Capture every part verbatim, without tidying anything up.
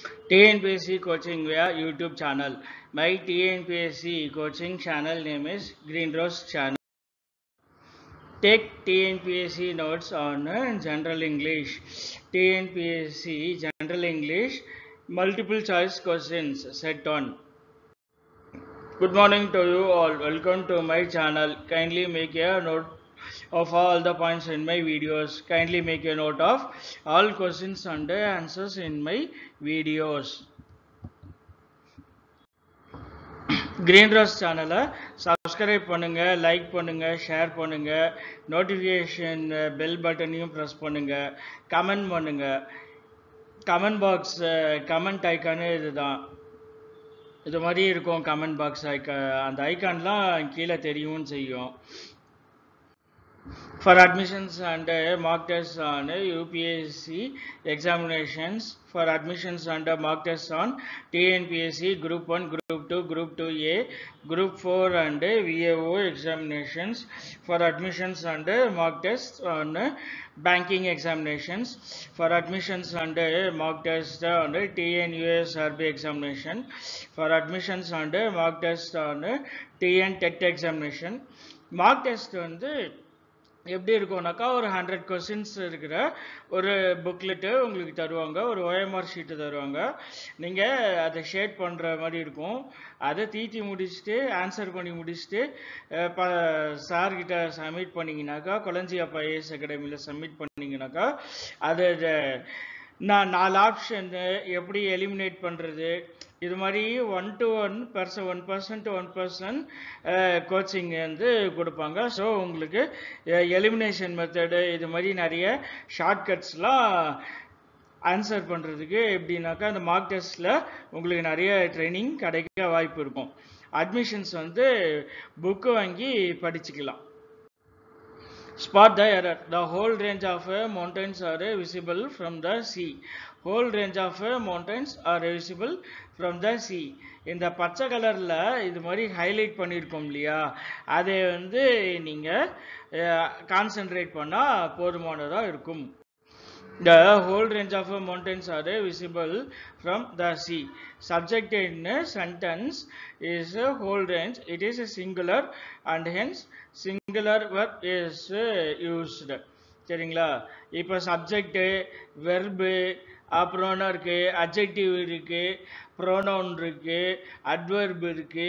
T N P S C coaching via YouTube channel. My T N P S C coaching channel name is Green Rose channel. Take T N P S C notes on uh, general English. T N P S C general English multiple choice questions set on. Good morning to you all. Welcome to my channel. Kindly make a note of all the points in my videos. Kindly make a note of all questions and answers in my videos. Green Rose சேனலை subscribe பண்ணுங்க, like பண்ணுங்க, share பண்ணுங்க, notification bell பட்டனையும் press பண்ணுங்க, comment பண்ணுங்க. Comment box comment ஐக்கானு இதுதான், இது மாதிரி இருக்கும். கமெண்ட் பாக்ஸ் ஐக்கா அந்த ஐக்கான்லாம் கீழே தெரியும் செய்யும். For admissions and uh, mock tests on uh, U P S C examinations, for admissions and uh, mock tests on T N P S C Group one, Group two, Group two A, Group four and uh, V A O examinations, for admissions and uh, mock tests on uh, banking examinations, for admissions and uh, mock tests on uh, T N U S R B examination, for admissions and uh, mock tests on uh, T N T E T examination. Mock test வந்து எப்படி இருக்கும்னாக்கா, ஒரு hundred questions இருக்கிற ஒரு booklet உங்களுக்கு தருவாங்க, ஒரு OMR sheet தருவாங்க. நீங்கள் அதை ஷேட் பண்ணுற மாதிரி இருக்கும். அதை தீத்தி முடிச்சுட்டு ஆன்சர் பண்ணி முடிச்சுட்டு ப சார்கிட்ட சப்மிட் பண்ணிங்கனாக்கா, கொளஞ்சியப்பா ஐஏஎஸ் அகாடமியில் சப்மிட் பண்ணிங்கனாக்கா, அது நான் நாலு ஆப்ஷன் எப்படி எலிமினேட் பண்ணுறது, இது மாதிரி one to one person one person to one person coaching வந்து கொடுப்பாங்க. ஸோ உங்களுக்கு எலிமினேஷன் மெத்தடு இது மாதிரி நிறைய ஷார்ட்கட்ஸ்லாம் ஆன்சர் பண்ணுறதுக்கு எப்படின்னாக்கா, அந்த மார்க் டெஸ்ட்டில் உங்களுக்கு நிறைய ட்ரைனிங் கிடைக்க வாய்ப்பு இருக்கும். அட்மிஷன்ஸ் வந்து புக்கு வாங்கி படிச்சுக்கலாம். Spot the error. The whole range of uh, mountains are uh, visible from the sea. Whole range of uh, mountains are visible from the sea. இந்த பச்சை கலரில் இது மாதிரி ஹைலைட் பண்ணியிருக்கோம் இல்லையா, அதை வந்து நீங்கள் கான்சென்ட்ரேட் பண்ணால் போதுமானதாக இருக்கும். The whole range of uh, mountains are uh, visible from the sea. Subject in a sentence is a whole range. It is a singular and hence singular verb is uh, used. சரிங்களா? இப்போ subject, verb, அப்புறம் என்ன இருக்கு, adjective இருக்கு, pronoun இருக்கு, adverb இருக்கு,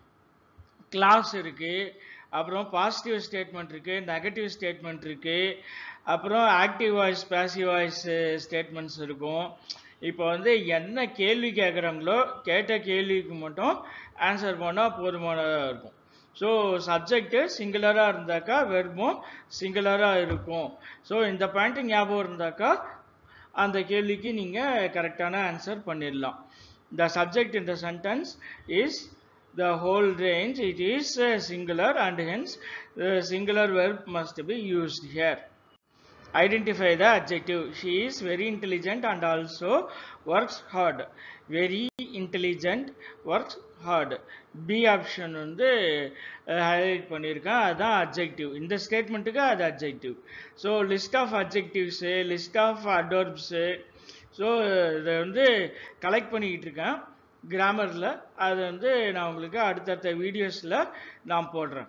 class இருக்கு, அப்புறம் பாசிட்டிவ் ஸ்டேட்மெண்ட் இருக்கு, நெகட்டிவ் ஸ்டேட்மெண்ட் இருக்கு, அப்புறம் active voice, passive voice statements இருக்கும். இப்போ வந்து என்ன கேள்வி கேட்குறாங்களோ கேட்ட கேள்விக்கு மட்டும் ஆன்சர் பண்ணால் போதுமானதாக இருக்கும். ஸோ சப்ஜெக்டு சிங்குலராக இருந்தாக்கா வெர்பும் சிங்குலராக இருக்கும். ஸோ இந்த பாயிண்ட் ஞாபகம் இருந்தாக்கா அந்த கேள்விக்கு நீங்கள் கரெக்டான ஆன்சர் பண்ணிடலாம். The subject in the sentence is the whole range. It is uh, singular and hence the singular verb must be used here. Identify the adjective. She is very intelligent and also works hard. Very intelligent, works hard. B option வந்து highlight பண்ணியிருக்கேன், அதுதான் adjective. இந்த ஸ்டேட்மெண்ட்டுக்கு அது adjective. So list of adjectives, list of adverbs, so இதை வந்து collect பண்ணிக்கிட்டு இருக்கேன் கிராமரில். அது வந்து நான் உங்களுக்கு அடுத்தடுத்த வீடியோஸில் நான் போடுறேன்.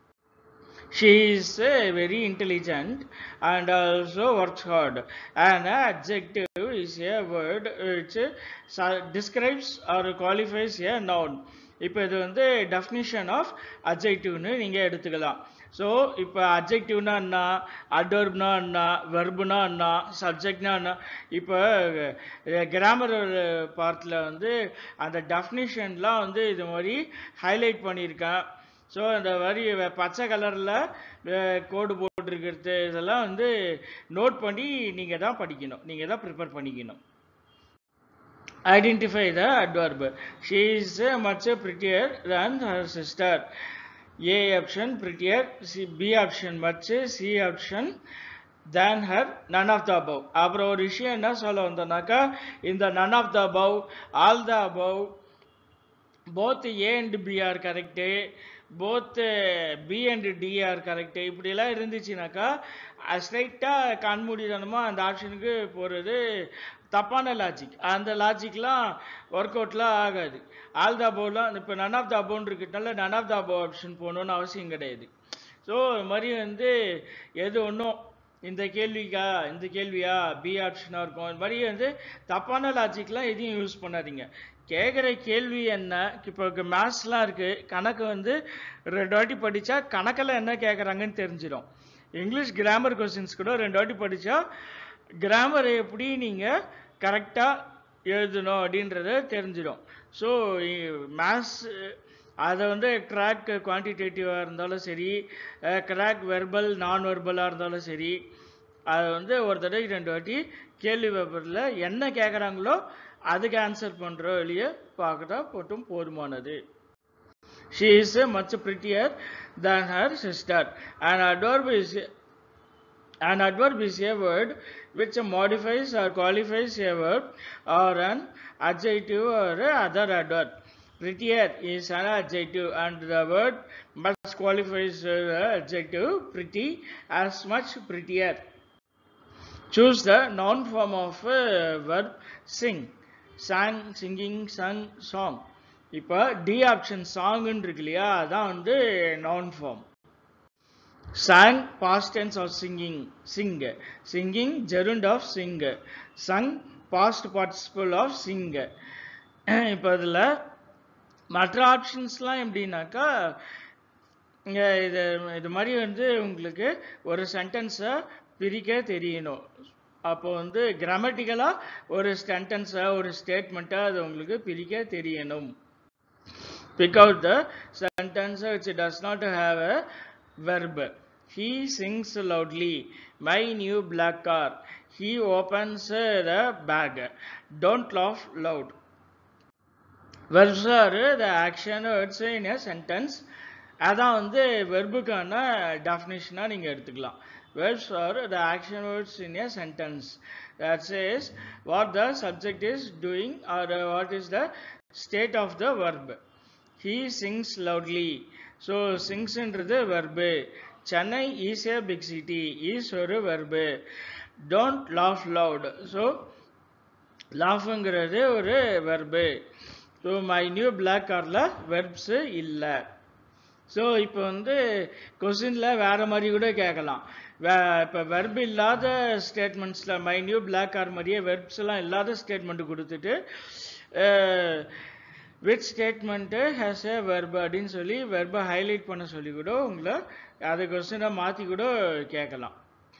She is uh, very intelligent and also works hard. An adjective is a word which uh, describes or qualifies a noun. இப்போ இது வந்து டெஃபினிஷன் ஆஃப் அட்ஜெக்டிவ்னு நீங்கள் எடுத்துக்கலாம். ஸோ இப்போ அட்ஜெக்டிவ்னா என்ன, அட்வெர்ப்னா என்ன, வெர்புனா என்ன, சப்ஜெக்ட்னா என்ன. இப்போ கிராமர் பார்ட்டில் வந்து அந்த டெஃபினிஷன்லாம் வந்து இது மாதிரி ஹைலைட் பண்ணியிருக்கேன். ஸோ இந்த மாதிரி பச்சை கலரில் கோடு போட்டிருக்கிறது இதெல்லாம் வந்து நோட் பண்ணி நீங்கள் தான் படிக்கணும், நீங்கள் தான் ப்ரிப்பேர் பண்ணிக்கணும். Identify the adverb. She is uh, much prettier than her sister. A option prettier, C, B option much, C option than her, none of the above. அப்புறம் ஒரு விஷயம் என்ன சொல்ல வந்தோம்னாக்கா, இந்த none of the above, all the above, both A and B are correct. both uh, B and D are correct. இப்படிலாம் இருந்துச்சுனாக்கா ஸ்ட்ரைட்டாக கண்மூடிதனமாக அந்த ஆப்ஷனுக்கு போகிறது தப்பான லாஜிக். அந்த லாஜிக்லாம் ஒர்க் அவுட்லாம் ஆகாது. ஆல் த அபோவ்லாம் இப்போ நன் ஆஃப் த அபோவ்னு இருக்கிறதுனால none of the above option போகணுன்னு அவசியம் கிடையாது. ஸோ இது மாதிரி வந்து எது ஒன்றும் இந்த கேள்விக்கா இந்த கேள்வியா பி ஆப்ஷனாக இருக்கும். இது மாதிரி வந்து தப்பான லாஜிக்லாம் எதையும் யூஸ் பண்ணாதீங்க. கேட்குற கேள்வி என்ன, இப்போ மேத்ஸ்லாம் இருக்குது, கணக்கு வந்து ரெண்டு வாட்டி படித்தா கணக்கில் என்ன கேட்குறாங்கன்னு தெரிஞ்சிடும். இங்கிலீஷ் கிராமர் கொஸ்டின்ஸ் கூட ரெண்டு வாட்டி படித்தா கிராமரை எப்படி நீங்கள் கரெக்டாக எழுதணும் அப்படின்றத தெரிஞ்சிடும். ஸோ மேத்ஸ் அதை வந்து கிராக் குவான்டிடேட்டிவாக இருந்தாலும் சரி, கிராக் வெர்பல் நான் வெர்பலாக இருந்தாலும் சரி, அதை வந்து ஒரு தடவை ரெண்டு வாட்டி கேள்வி பேப்பரில் என்ன கேட்குறாங்களோ அதுக்கு ஆன்சர் பண்ணுற வழியை பார்க்கட்டா போட்டும் போதுமானது. She is much prettier than her sister. An adverb is an adverb is a word which modifies or qualifies a verb or an adjective or other adverb. Prettier is an adjective and the word must qualifies the adjective pretty as much prettier. Choose the noun form of uh, verb sing. Sang, singing, sung, song. இப்போ D option சாங்குன்னு இருக்கு இல்லையா, அதான் வந்து noun form. Sang past tense of singing, sing. Singing gerund of sing. Sung past participle of sing. இப்போ இதில் மற்ற ஆப்ஷன்ஸ்லாம் எப்படின்னாக்கா இது இது மாதிரி வந்து உங்களுக்கு ஒரு சென்டென்ஸை பிரிக்க தெரியணும். அப்போ வந்து கிராமட்டிக்கலாக ஒரு சென்டென்ஸை ஒரு ஸ்டேட்மெண்ட்டை அது உங்களுக்கு பிரிக்க தெரியணும். Pick out the sentence which does not have a verb. He sings loudly. My new black car. He opens the bag. Don't laugh loud. Verbs are the action words in a sentence. அதான் வந்து வெர்புக்கான டெஃபினிஷனாக நீங்கள் எடுத்துக்கலாம். Verbs are the action words in a sentence. That says what the subject is doing or what is the state of the verb. He sings loudly. So sings என்றது verb. Chennai is a big city. is ஒரு verb. Don't laugh loud. So laughங்கிறது ஒரு verb. So my new black carல verbs இல்லை. So இப்போ வந்து கொஸ்டினில் வேறு மாதிரி கூட கேட்கலாம். வே இப்போ வெர்ப் இல்லாத ஸ்டேட்மெண்ட்ஸில் மை நியூ பிளாக் கார் மாதிரியே வெர்ப்ஸ் எல்லாம் இல்லாத ஸ்டேட்மெண்ட்டு கொடுத்துட்டு which statement has a verb அப்படின்னு சொல்லி வெர்பை ஹைலைட் பண்ண சொல்லி கூட உங்களை அதை கொஸ்டினை மாற்றி கூட கேட்கலாம்.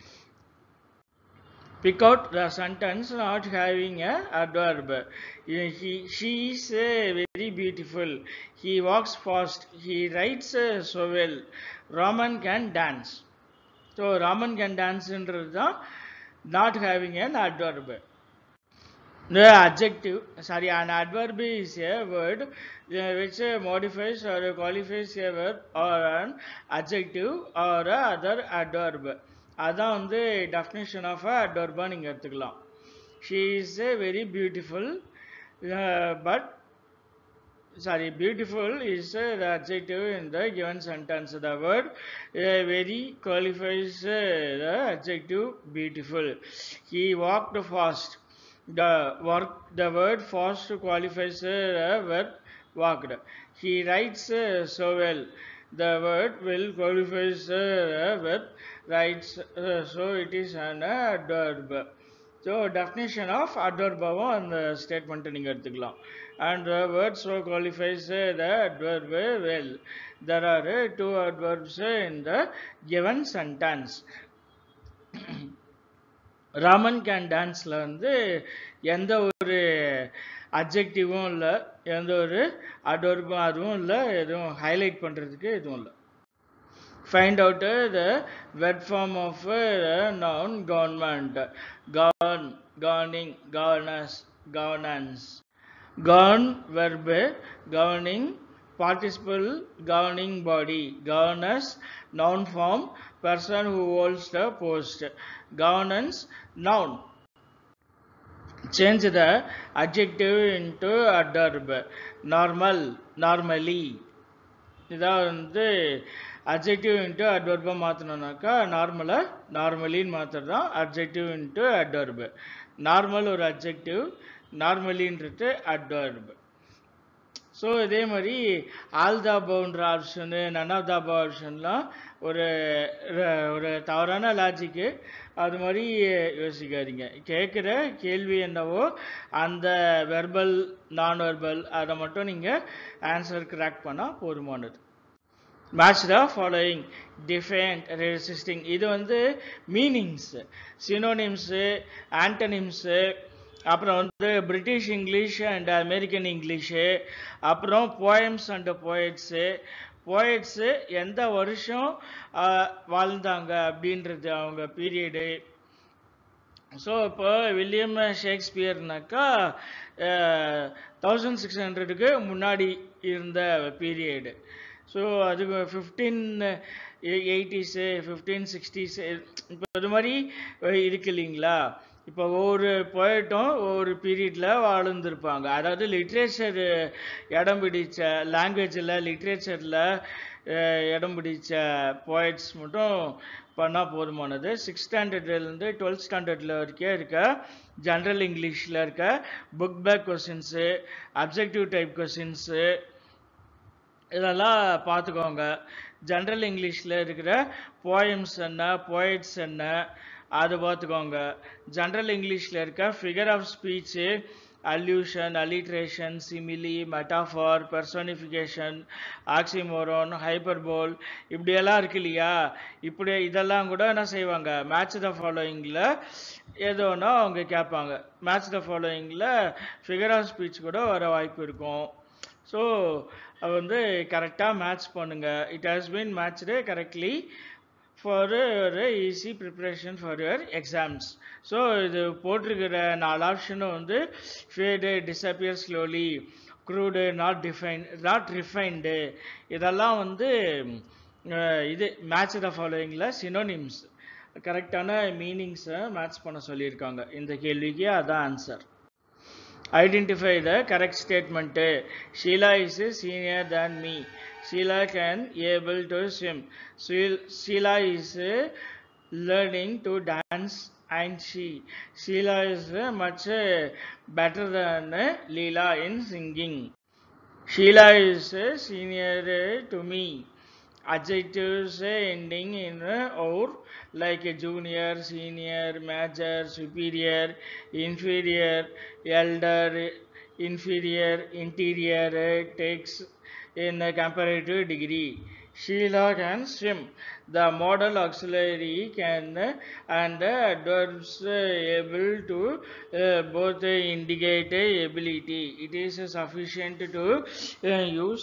Pick out the sentence not having a adverb. He, she is uh, very beautiful. He walks fast. He writes uh, so well. Raman can dance. So Raman can dance என்றது தான் not having an adverb. The adjective, sorry, an adverb is a word uh, which uh, modifies or qualifies a verb or an adjective or a other adverb. அதான் வந்து definition of a அட்வர்பா நீங்கள் எடுத்துக்கலாம். She is a very beautiful but sorry beautiful is the adjective in the given sentence. The word very qualifies the adjective beautiful. He walked fast. The work the word fast qualifies the verb walked. He writes uh, so well. The word will qualifies the uh, verb writes, uh, so it is an adverb. So definition of adverb and the statement நீங்க எடுத்துக்கலாம். And the word so qualifies uh, the adverb well. There are uh, two adverbs in the given sentence. Raman can டான்ஸில் வந்து எந்த ஒரு அட்ஜெக்டிவும் இல்லை, எந்த ஒரு அட்வர்பும் அதுவும் இல்லை, எதுவும் ஹைலைட் பண்ணுறதுக்கு எதுவும் இல்லை. Find out the verb form of noun government. Govern, governing, governess, governance. Govern verb, governing participle, governing body. Governess noun form, person who holds the post. Governance noun. Change the adjective into adverb. Normal, normally. இதான் வந்து adjective into adverb மாற்றணும்னாக்கா நார்மலாக நார்மலின்னு மாற்றுறது தான் adjective into adverb. Normal ஒரு adjective, நார்மலின்றது adverb. So இதே மாதிரி all the அபவுன்ற ஆப்ஷனு நன் ஆஃப் த அபவ் ஆப்ஷன்லாம் ஒரு ஒரு தவறான லாஜிக்கு. அது மாதிரி யோசிக்காதீங்க. கேட்குற கேள்வி என்னவோ அந்த வெர்பல் நான் வெர்பல் அதை மட்டும் நீங்கள் ஆன்சர் கிராக் பண்ணால் போதுமானது. Match the following defend resisting இது வந்து மீனிங்ஸ், சினோனிம்ஸு, ஆன்டனிம்ஸு, அப்புறம் வந்து British English and American English, அப்புறம் போயம்ஸ் அண்ட் போயட்ஸு. போயட்ஸு எந்த வருஷம் வாழ்ந்தாங்க அப்படின்றது அவங்க பீரியடு. ஸோ இப்போ வில்லியம் ஷேக்ஸ்பியர்னாக்கா தௌசண்ட் சிக்ஸ் ஹண்ட்ரடுக்கு முன்னாடி இருந்த பீரியடு. ஸோ அதுக்கு ஃபிஃப்டீன் எயிட்டிஸு ஃபிஃப்டீன் சிக்ஸ்டீஸு இப்போ இது மாதிரி இருக்கு இல்லைங்களா. இப்போ ஒவ்வொரு போய்ட்டும் ஒவ்வொரு பீரியடில் வாழ்ந்துருப்பாங்க. அதாவது லிட்ரேச்சர் இடம் பிடிச்ச லாங்குவேஜில் லிட்ரேச்சரில் இடம் பிடிச்ச போய்ட்ஸ் மட்டும் பண்ணால் போதுமானது. சிக்ஸ் ஸ்டாண்டர்ட்லேருந்து டுவெல்த் ஸ்டாண்டர்டில் வரைக்கும் இருக்க ஜென்ரல் இங்கிலீஷில் இருக்க book back questions, objective type questions இதெல்லாம் பார்த்துக்கோங்க. ஜென்ரல் இங்கிலீஷில் இருக்கிற போயம்ஸ் என்ன, போய்ட்ஸ் என்ன அது பார்த்துக்கோங்க. ஜென்ரல் இங்கிலீஷில் இருக்க figure of speech, allusion, alliteration, simile, metaphor, personification, oxymoron, hyperbole இப்படியெல்லாம் இருக்கு இல்லையா. இப்படி இதெல்லாம் கூட என்ன செய்வாங்க, மேட்ச் த ஃபாலோயிங்கில் ஏதோன்னா அவங்க கேட்பாங்க. மேட்ச் த ஃபாலோயிங்கில் ஃபிகர் ஆஃப் ஸ்பீச் கூட வர வாய்ப்பு இருக்கும். ஸோ அது வந்து கரெக்டாக மேட்ச் பண்ணுங்கள். It has been matched correctly for ஒரு easy preparation for your exams. So இது போட்டிருக்கிற நாலு ஆப்ஷனும் வந்து fade, disappear slowly, crude, not define not refined இதெல்லாம் வந்து இது மேட்ச் த ஃபாலோயிங்கில் சினோனிம்ஸ். கரெக்டான மீனிங்ஸை மேட்ச் பண்ண சொல்லியிருக்காங்க. இந்த கேள்விக்கு அதான் answer. Identify the correct statement. Sheila is senior than me. Sheila can able to swim. Sheila is learning to dance and she. Sheila is much better than Leela in singing. Sheila is senior to me. Adjectives ending in or like a junior, senior, major, superior, inferior, elder, inferior, interior takes in a comparative degree. Sheila can swim. The modal auxiliary can and adverbs able to uh, both indicate ability. It is sufficient to uh, use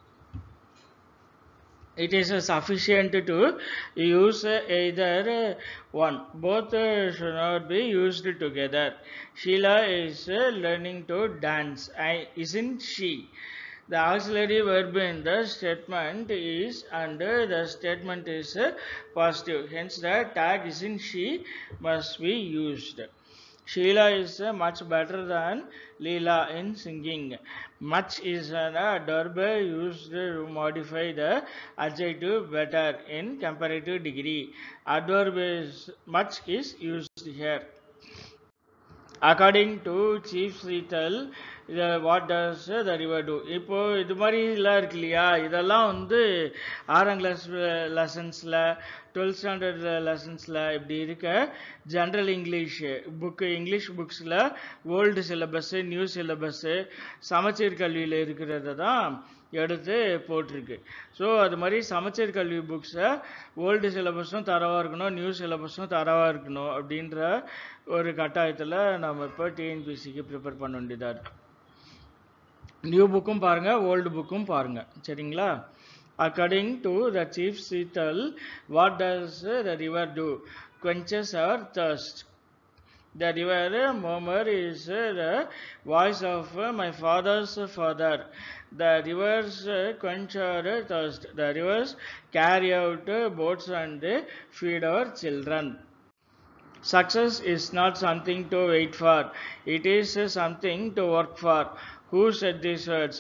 It is sufficient to use either one. Both should not be used together. Sheila is learning to dance, isn't she? The auxiliary verb in the statement is and the statement is positive. Hence the tag isn't she must be used. Sheila is much better than Leela in singing. Much is an adverb used to modify the adjective better in comparative degree. Adverb is much is used here. According to Chief Seathal, what does the river do. இப்போது இது மாதிரிலாம் இருக்கு இல்லையா, இதெல்லாம் வந்து ஆறாம் class லெசன்ஸில் twelfth standard லெசன்ஸில் இப்படி இருக்க ஜென்ரல் இங்கிலீஷ் புக்கு இங்கிலீஷ் புக்ஸில் ஓல்டு சிலபஸ்ஸு, நியூ சிலபஸ்ஸு, சமச்சீர் கல்வியில் இருக்கிறத தான் எடுத்து போட்டிருக்கு. ஸோ அது மாதிரி சமச்சீர் கல்வி புக்ஸை ஓல்டு சிலபஸும் தரவாக இருக்கணும், நியூ சிலபஸும் தரவாக இருக்கணும் அப்படின்ற ஒரு கட்டாயத்தில் நம்ம இப்போ டிஎன்பிசிக்கு ப்ரிப்பேர் பண்ண வேண்டியதாக இருக்குது. நியூ புக்கும் பாருங்கள், ஓல்டு புக்கும் பாருங்கள், சரிங்களா? According to the Chief Seathal, what does the river do? Quenches our thirst. The river murmur is the voice of my father's father. The rivers quench our thirst. The rivers carry out boats and feed our children. Success is not something to wait for. It is something to work for. Who said these words?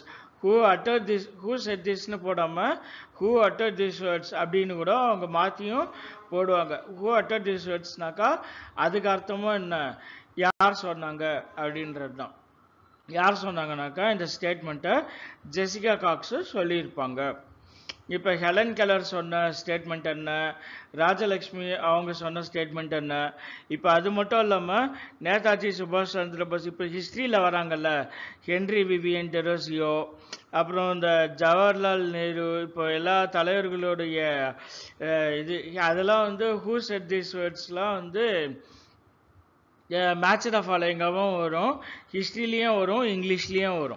who uttered this who said this னு போடாம who uttered these words அப்படின்னு கூட அவங்க மாத்தியும் போடுவாங்க. who uttered these wordsனாக்கா அதுக்கு அர்த்தமும் என்ன, யார் சொன்னாங்க அப்படின்றது தான். யார் சொன்னாங்கனாக்கா இந்த ஸ்டேட்மெண்ட்டை ஜெசிகா காக்ஸ் சொல்லியிருப்பாங்க. இப்போ ஹெலன் கெல்லர் சொன்ன ஸ்டேட்மெண்ட் என்ன, ராஜலக்ஷ்மி அவங்க சொன்ன ஸ்டேட்மெண்ட் என்ன. இப்போ அது மட்டும் இல்லாமல் நேதாஜி சுபாஷ் சந்திர போஸ், இப்போ ஹிஸ்ட்ரியில் வராங்கல்ல, ஹென்ரி விவியன் டெரோசியோ, அப்புறம் இந்த ஜவஹர்லால் நேரு, இப்போ எல்லா தலைவர்களுடைய இது அதெல்லாம் வந்து ஹூ செட் தீஸ் வேர்ட்ஸ்லாம் வந்து மேட்ச் ஆஃப் ஃபாலோயிங்காகவும் வரும், ஹிஸ்ட்ரிலையும் வரும், இங்கிலீஷ்லேயும் வரும்.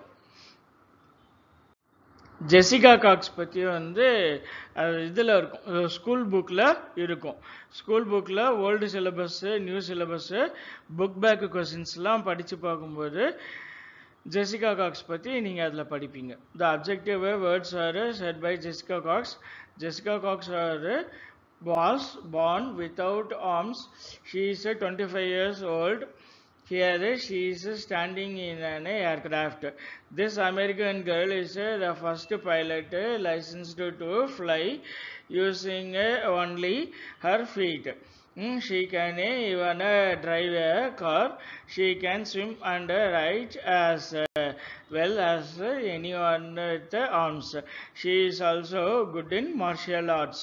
ஜெசிகா காக்ஸ் பற்றி வந்து இதில் இருக்கும், ஸ்கூல் புக்கில் இருக்கும். ஸ்கூல் புக்கில் old syllabus, new syllabus, book back கொஸ்டின்ஸ்லாம் படித்து பார்க்கும்போது ஜெசிகா காக்ஸ் பற்றி நீங்கள் அதில் படிப்பீங்க. The objective words are set by Jessica Cox. Jessica Cox are was born without arms. She is twenty-five years old. Here she is standing in an aircraft. This American girl is the first pilot licensed to fly using only her feet. She can even drive a car. She can swim and write as well as anyone with arms. She is also good in martial arts.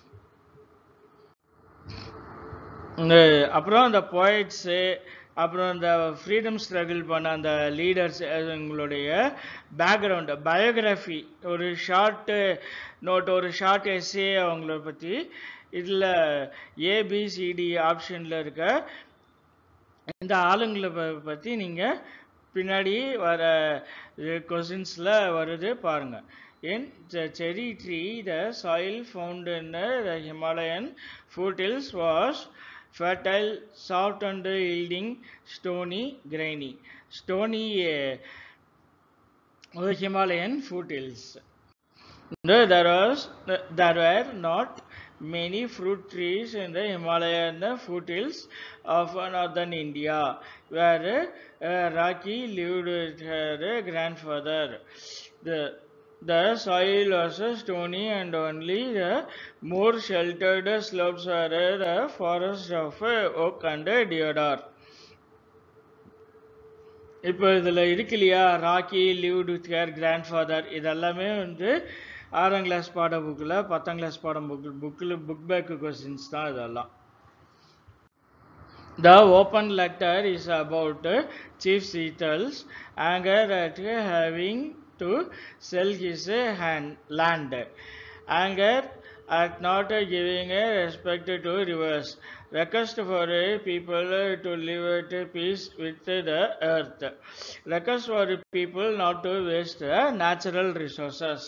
அப்புறம் அந்த போய்ட்ஸு, அப்புறம் இந்த freedom struggle பண்ண அந்த leaders, எங்களுடைய background, biography, ஒரு short note, ஒரு short essay அவங்கள பற்றி இதில் ஏபிசிடி ஆப்ஷனில் இருக்க இந்த ஆளுங்களை பற்றி நீங்கள் பின்னாடி வர கொஸ்டின்ஸில் வருது பாருங்கள். In the cherry tree, the soil found in the Himalayan foothills was fertile, soft and yielding, stony, grainy. Stony uh, Himalayan foothills. There was there were not many fruit trees in the Himalayan foothills of northern India, where uh, Raki lived with her grandfather. The The soil was stony and only the more sheltered slopes are the forests of oak and deodar. இப்போ இதில் இருக்கு இல்லையா, Rocky lived with her grandfather, இதெல்லாமே வந்து ஆறாம் class பாட புக்கில், பத்தாம் கிளாஸ் பாடம் புக்கு புக்கில் புக் பேக் கொஸ்டின்ஸ் தான் இதெல்லாம். The open letter is about Chief Seathal's anger at having to sell his hand, land, anger at not giving respect to rivers, request for people to live at peace with the earth, request for people not to waste natural resources.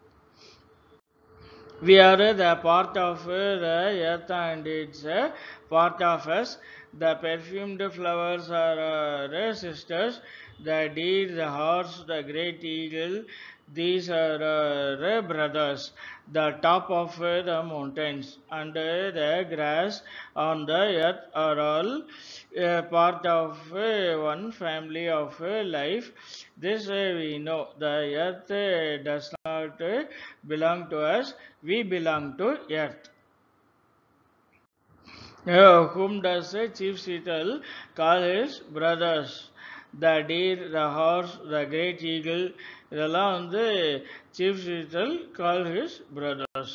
We are the part of the earth and it's a part of us. The perfumed flowers are our sisters. The deer, the horse, the great eagle, these are our brothers. The top of the mountains and the grass on the earth are all a part of one family of life. This we know. The earth does not belong to us. We belong to earth. Uh, whom does Chief Seathal call his brothers? The deer, the horse, the great eagle, இதெல்லாம் வந்து Chief Seathal call his brothers.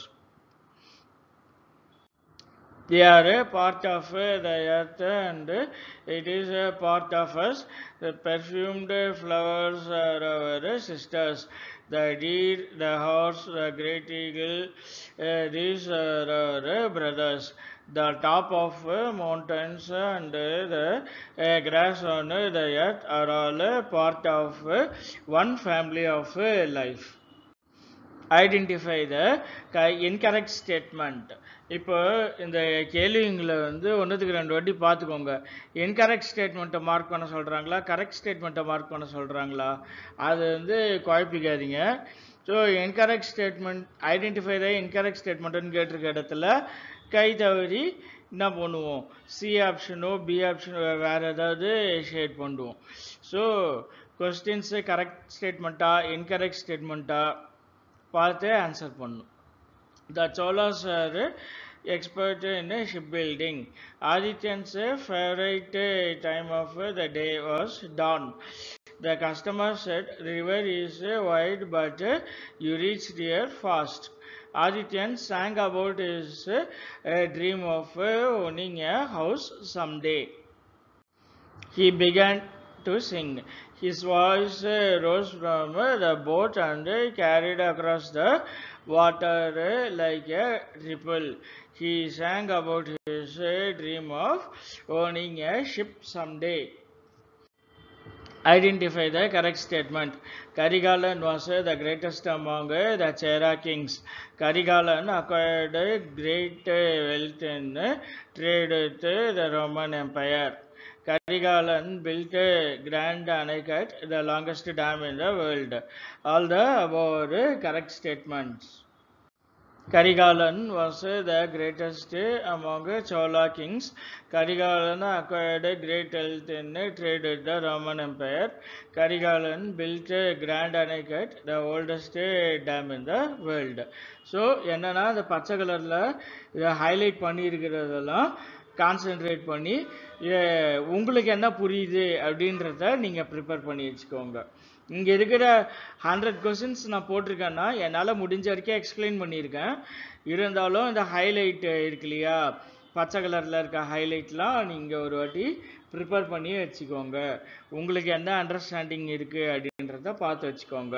They are a part of the earth and it is a part of us. The perfumed flowers are our sisters. The deer, the horse, the great eagle, uh, these are our brothers. The top of mountains and the uh, grass on the earth are all part of one family of life. Identify the incorrect statement. இப்போ இந்த கேள்விங்களை வந்து ஒன்றுத்துக்கு ரெண்டு வாட்டி பார்த்துக்கோங்க. Incorrect ஸ்டேட்மெண்ட்டை mark பண்ண சொல்கிறாங்களா, கரெக்ட் ஸ்டேட்மெண்ட்டை மார்க் பண்ண சொல்கிறாங்களா, அது வந்து குழப்பிக்காதீங்க. So incorrect statement, identify the incorrect ஸ்டேட்மெண்ட்டுன்னு கேட்டிருக்க இடத்துல கை தவறி என்ன பண்ணுவோம், சி ஆப்ஷனோ பி ஆப்ஷனோ வேறு ஏதாவது ஷேட் பண்ணுவோம். ஸோ கொஸ்டின்ஸு கரெக்ட் ஸ்டேட்மெண்ட்டா இன்கரெக்ட் ஸ்டேட்மெண்ட்டா பார்த்து ஆன்சர் பண்ணணும். The Cholas are expert in shipbuilding. Adityan's favorite time of the day was dawn. The customer said, river is wide but you reach here fast. Adityan sang about his uh, dream of uh, owning a house someday. He began to sing. His voice uh, rose from uh, the boat and uh, carried across the water uh, like a ripple. He sang about his uh, dream of owning a ship someday. Identify the correct statement. Karigalan was uh, the greatest among uh, the Chera kings. Karigalan acquired uh, great uh, wealth in uh, trade with uh, the Roman Empire. Karigalan built a grand aqueduct, the longest dam in the world. All the above uh, correct statements. Karigalan was uh, the greatest uh, among uh, Chola kings. Karigalan acquired a great wealth in uh, trade with the Roman Empire. Karigalan built a grand aqueduct, the oldest uh, dam in the world. So, என்னன்னா அந்த பச்சை கலரில் இதை highlight பண்ணியிருக்கிறதெல்லாம் concentrate பண்ணி உங்களுக்கு என்ன புரியுது அப்படின்றத நீங்கள் ப்ரிப்பேர் பண்ணி வச்சுக்கோங்க. இங்கே இருக்கிற ஹண்ட்ரட் கொஸ்டின்ஸ் நான் போட்டிருக்கேன்னா என்னால் முடிஞ்ச வரைக்கும் எக்ஸ்பிளைன் பண்ணியிருக்கேன். இருந்தாலும் இந்த ஹைலைட் இருக்கு இல்லையா, பச்சை கலரில் இருக்க ஹைலைட்லாம் நீங்கள் ஒரு வாட்டி ப்ரிப்பேர் பண்ணி வச்சுக்கோங்க. உங்களுக்கு எந்த அண்டர்ஸ்டாண்டிங் இருக்குது அப்படின்றத பார்த்து வச்சுக்கோங்க.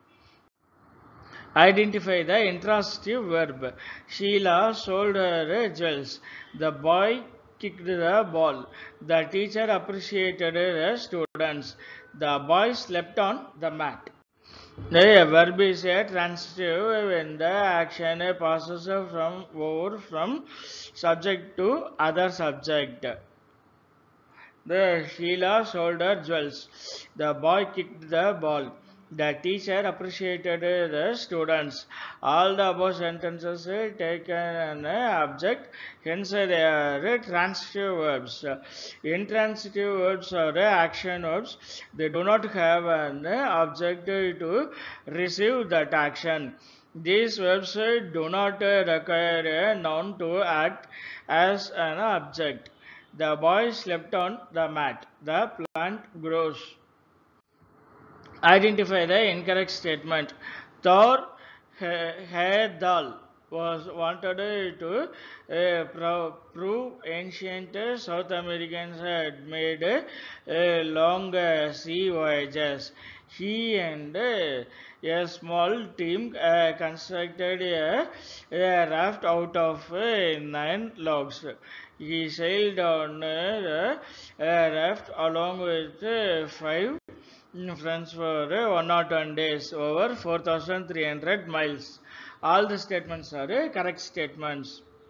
Identify the intransitive verb. Sheila sold her jewels. The boy kicked the ball. The teacher appreciated the students. The boy slept on the mat. The verb is a transitive when the action passes from over from subject to other subject. The Sheila sold her jewels. The boy kicked the ball. The teacher appreciated the students. All the above sentences take an object, hence they are transitive verbs. Intransitive verbs are action verbs. They do not have an object to receive that action. These verbs do not require a noun to act as an object. The boy slept on the mat. The plant grows. Identify the incorrect statement. Thor Heyerdahl was wanted to uh, pro- prove ancient South Americans had made uh, long uh, sea voyages. He and uh, a small team uh, constructed a, a raft out of uh, nine logs. He sailed on uh, the uh, raft along with uh, five friends for uh, one hundred one days over four thousand three hundred miles. All the statements are uh, correct statements.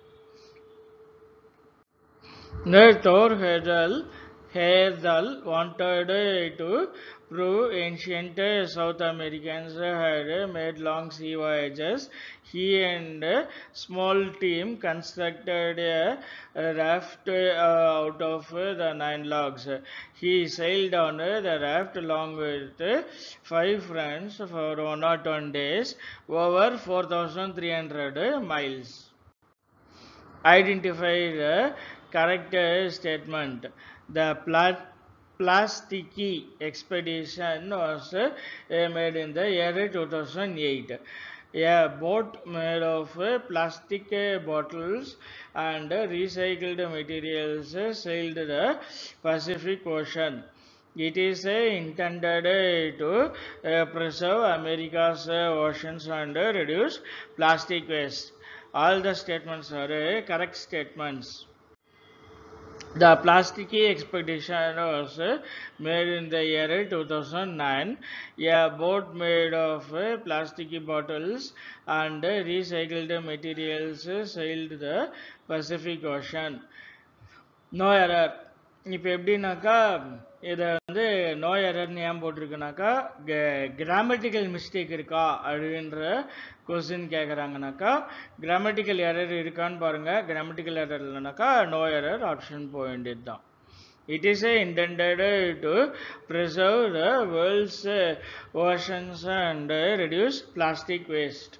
Thor Heyerdahl wanted uh, to prove ancient uh, South Americans had uh, made long sea voyages. He and a small team constructed a, a raft uh, out of uh, the nine logs. He sailed on uh, the raft along with uh, five friends for one hundred one days over four thousand three hundred miles. Identify the correct uh, statement. The plat Plastiki expedition was uh, made in the year two thousand eight. A boat made of uh, plastic uh, bottles and uh, recycled materials uh, sailed the Pacific Ocean. It is uh, intended uh, to uh, preserve America's uh, oceans and uh, reduce plastic waste. All the statements are uh, correct statements. The Plastiki expedition was uh, made in the year two thousand nine. A boat made of uh, plastic bottles and uh, recycled materials uh, sailed the Pacific Ocean. No error. இப்போ எப்படின்னாக்கா இதை வந்து no எரர்னு ஏன் போட்டிருக்குனாக்கா grammatical mistake இருக்கா அப்படின்ற question கேட்குறாங்கனாக்கா grammatical error இருக்கான்னு பாருங்கள். Grammatical error இல்லைனாக்கா நோ எரர் ஆப்ஷன் போக வேண்டியது தான். It is uh, intended uh, to preserve the world's uh, oceans and uh, reduce plastic waste.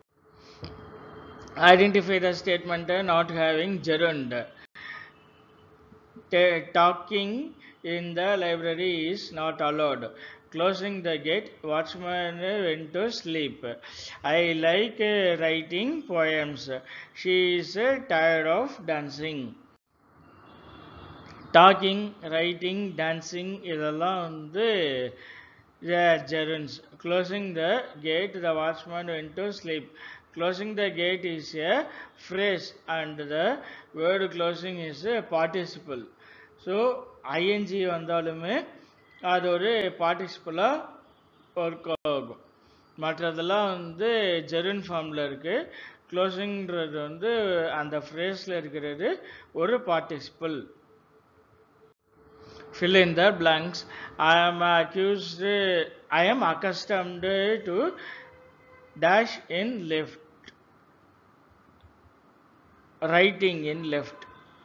Identify the statement uh, not having gerund. Ta- talking in the library is not allowed. Closing the gate, watchman uh, went to sleep. I like uh, writing poems. She is uh, tired of dancing. Talking, writing, dancing இதெல்லாம் வந்து gerunds. Closing the gate, the watchman went to sleep. Closing the gate is a phrase and the word closing is a participle. So ING வந்தாலுமே அது ஒரு பார்ட்டிசிபிளாக work ஆகும். மற்றதெல்லாம் வந்து ஜெருன் ஃபார்மில் இருக்குது. க்ளோசிங்கிறது வந்து அந்த ஃப்ரேஸில் இருக்கிறது ஒரு participle. Fill in the blanks. I am accused, I am accustomed to dash in left. Writing in left.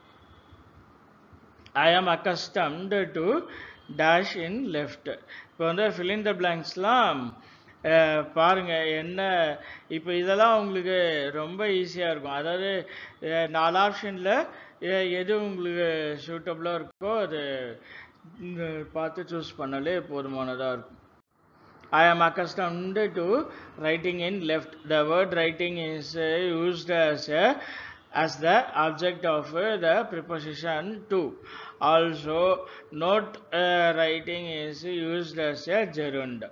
I am accustomed to dash in left. இப்போ வந்து fill in the blanksலாம் பாருங்கள் என்ன. இப்போ இதெல்லாம் உங்களுக்கு ரொம்ப ஈஸியாக இருக்கும். அதாவது நாலு ஆப்ஷனில் எது உங்களுக்கு சூட்டபுளாக இருக்கோ அது பார்த்து சூஸ் பண்ணாலே போதுமானதாக இருக்கும். I am accustomed to writing in left. The word writing is used as a as the object of the preposition to. Also, not uh, writing is used as a gerund.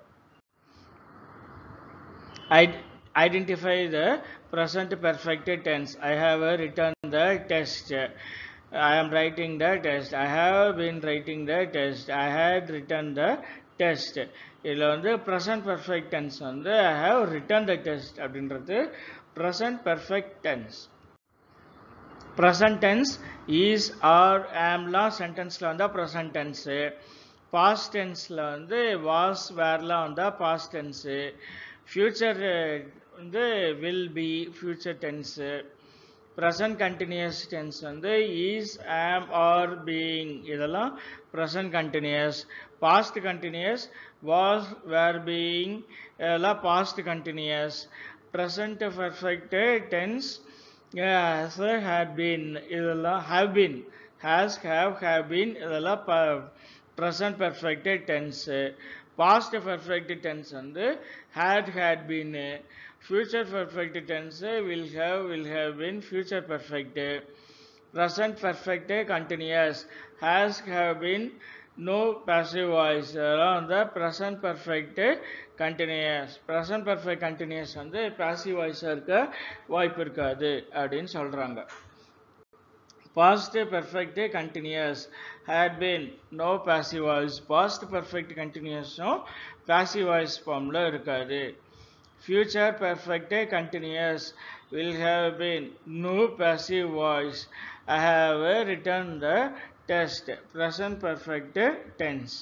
I identify the present perfect tense. I have written the test. I am writing the test. I have been writing the test. I had written the test. இதில் வந்து present perfect tense வந்து I have written the test அப்படின்றது present perfect tense. Present tense is are ஆம்லாம் சென்டென்ஸில் வந்தால் present tense. Past டென்ஸில் வந்து was வேர்லாம் வந்தால் பாஸ்ட் டென்ஸு. ஃப்யூச்சர் வந்து will be future tense. Present continuous tense வந்து ஈஸ் ஆம் ஆர் பீயிங் இதெல்லாம் present continuous. Past continuous was were being இதெல்லாம் past continuous. Present perfect tense has had been இதெல்லாம் have been has have have been இதெல்லாம் ப present perfect tense. Past perfect tense வந்து had had been. Future perfect tense will have will have been future perfect. Present perfect continuous has have been no passive voice. Around the present perfect continuous. Present perfect continuous வந்து passive voice இருக்க வாய்ப்பு இருக்காது அப்படின்னு சொல்றாங்க. Past perfect continuous had been no passive voice. Past perfect continuous no passive voice formula இருக்காது. Future perfect continuous will have been no passive voice. I have written the test. Present perfect tense.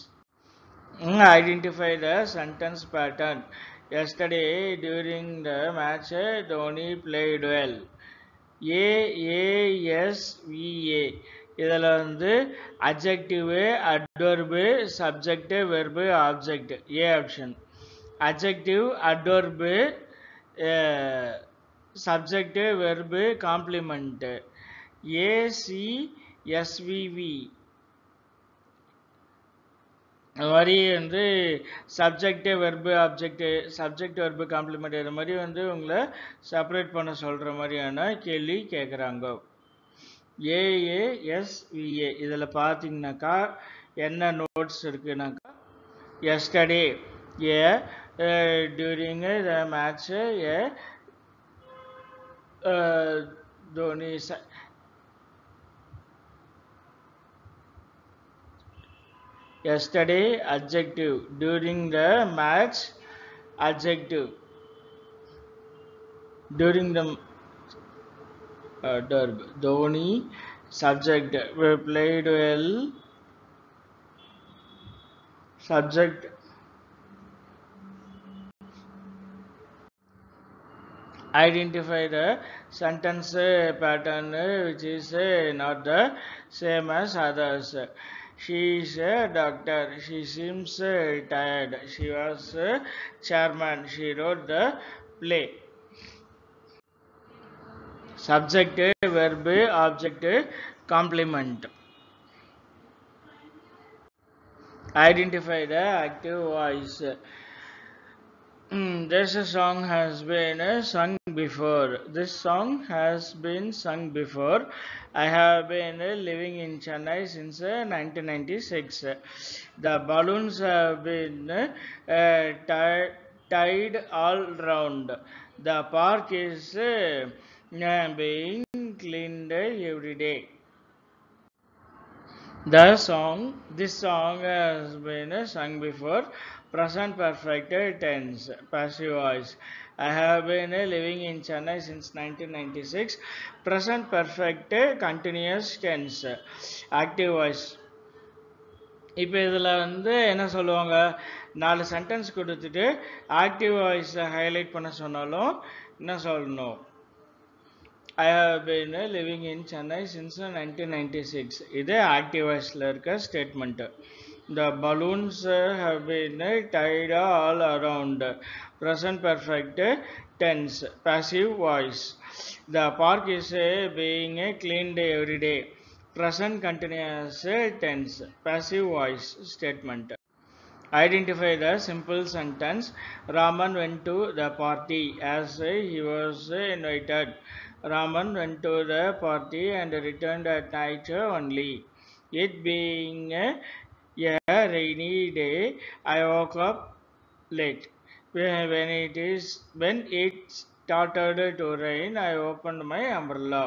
Identify the sentence pattern. Yesterday during the match, Dhoni played well. A, A, S, V, A. இதில் வந்து adjective, adverb, subject, verb, object. A option. Adjective, adverb, uh, subject, verb, complement. A, C, S, V, V. அது மாதிரி வந்து subject verb object subject verb complement இது மாதிரி வந்து உங்களை separate பண்ண சொல்கிற மாதிரியான கேள்வி கேட்குறாங்க. ஏஏஎஸ்விஏ இதில் பார்த்தீங்கன்னாக்கா என்ன நோட்ஸ் இருக்குனாக்கா yesterday a during the match a Dhoni yesterday adjective during the match adjective during the uh, verb Dhoni subject we played well subject, identify the sentence pattern which is not the same as others. She is a doctor. She seems tired. She was a chairman. She wrote the play. Subject, verb, object, complement. Identify the active voice. Mm, this song has been uh, sung before. This song has been sung before. I have been uh, living in Chennai since uh, nineteen ninety-six. The balloons have been uh, uh, tied, tied all round. The park is uh, uh, being cleaned every day. The song, this song has been uh, sung before. Present perfect tense, passive voice. I have been uh, living in Chennai since nineteen ninety-six. Present perfect continuous tense, active voice. இப்போ இதில் வந்து என்ன சொல்லுவாங்க, நாலு sentence கொடுத்துட்டு active வாய்ஸை highlight பண்ண சொன்னாலும் என்ன சொல்லணும், I have been uh, living in Chennai since uh, nineteen ninety-six. இது active voiceல இருக்க statement. The balloons uh, have been uh, tied all around. Present perfect uh, tense, passive voice. The park is uh, being uh, cleaned every day. Present continuous uh, tense, passive voice statement. Identify the simple sentence. Raman went to the party as uh, he was uh, invited. Raman went to the party and returned at night only. It being a, a rainy day, I woke up late. When it is when it started to rain, I opened my umbrella.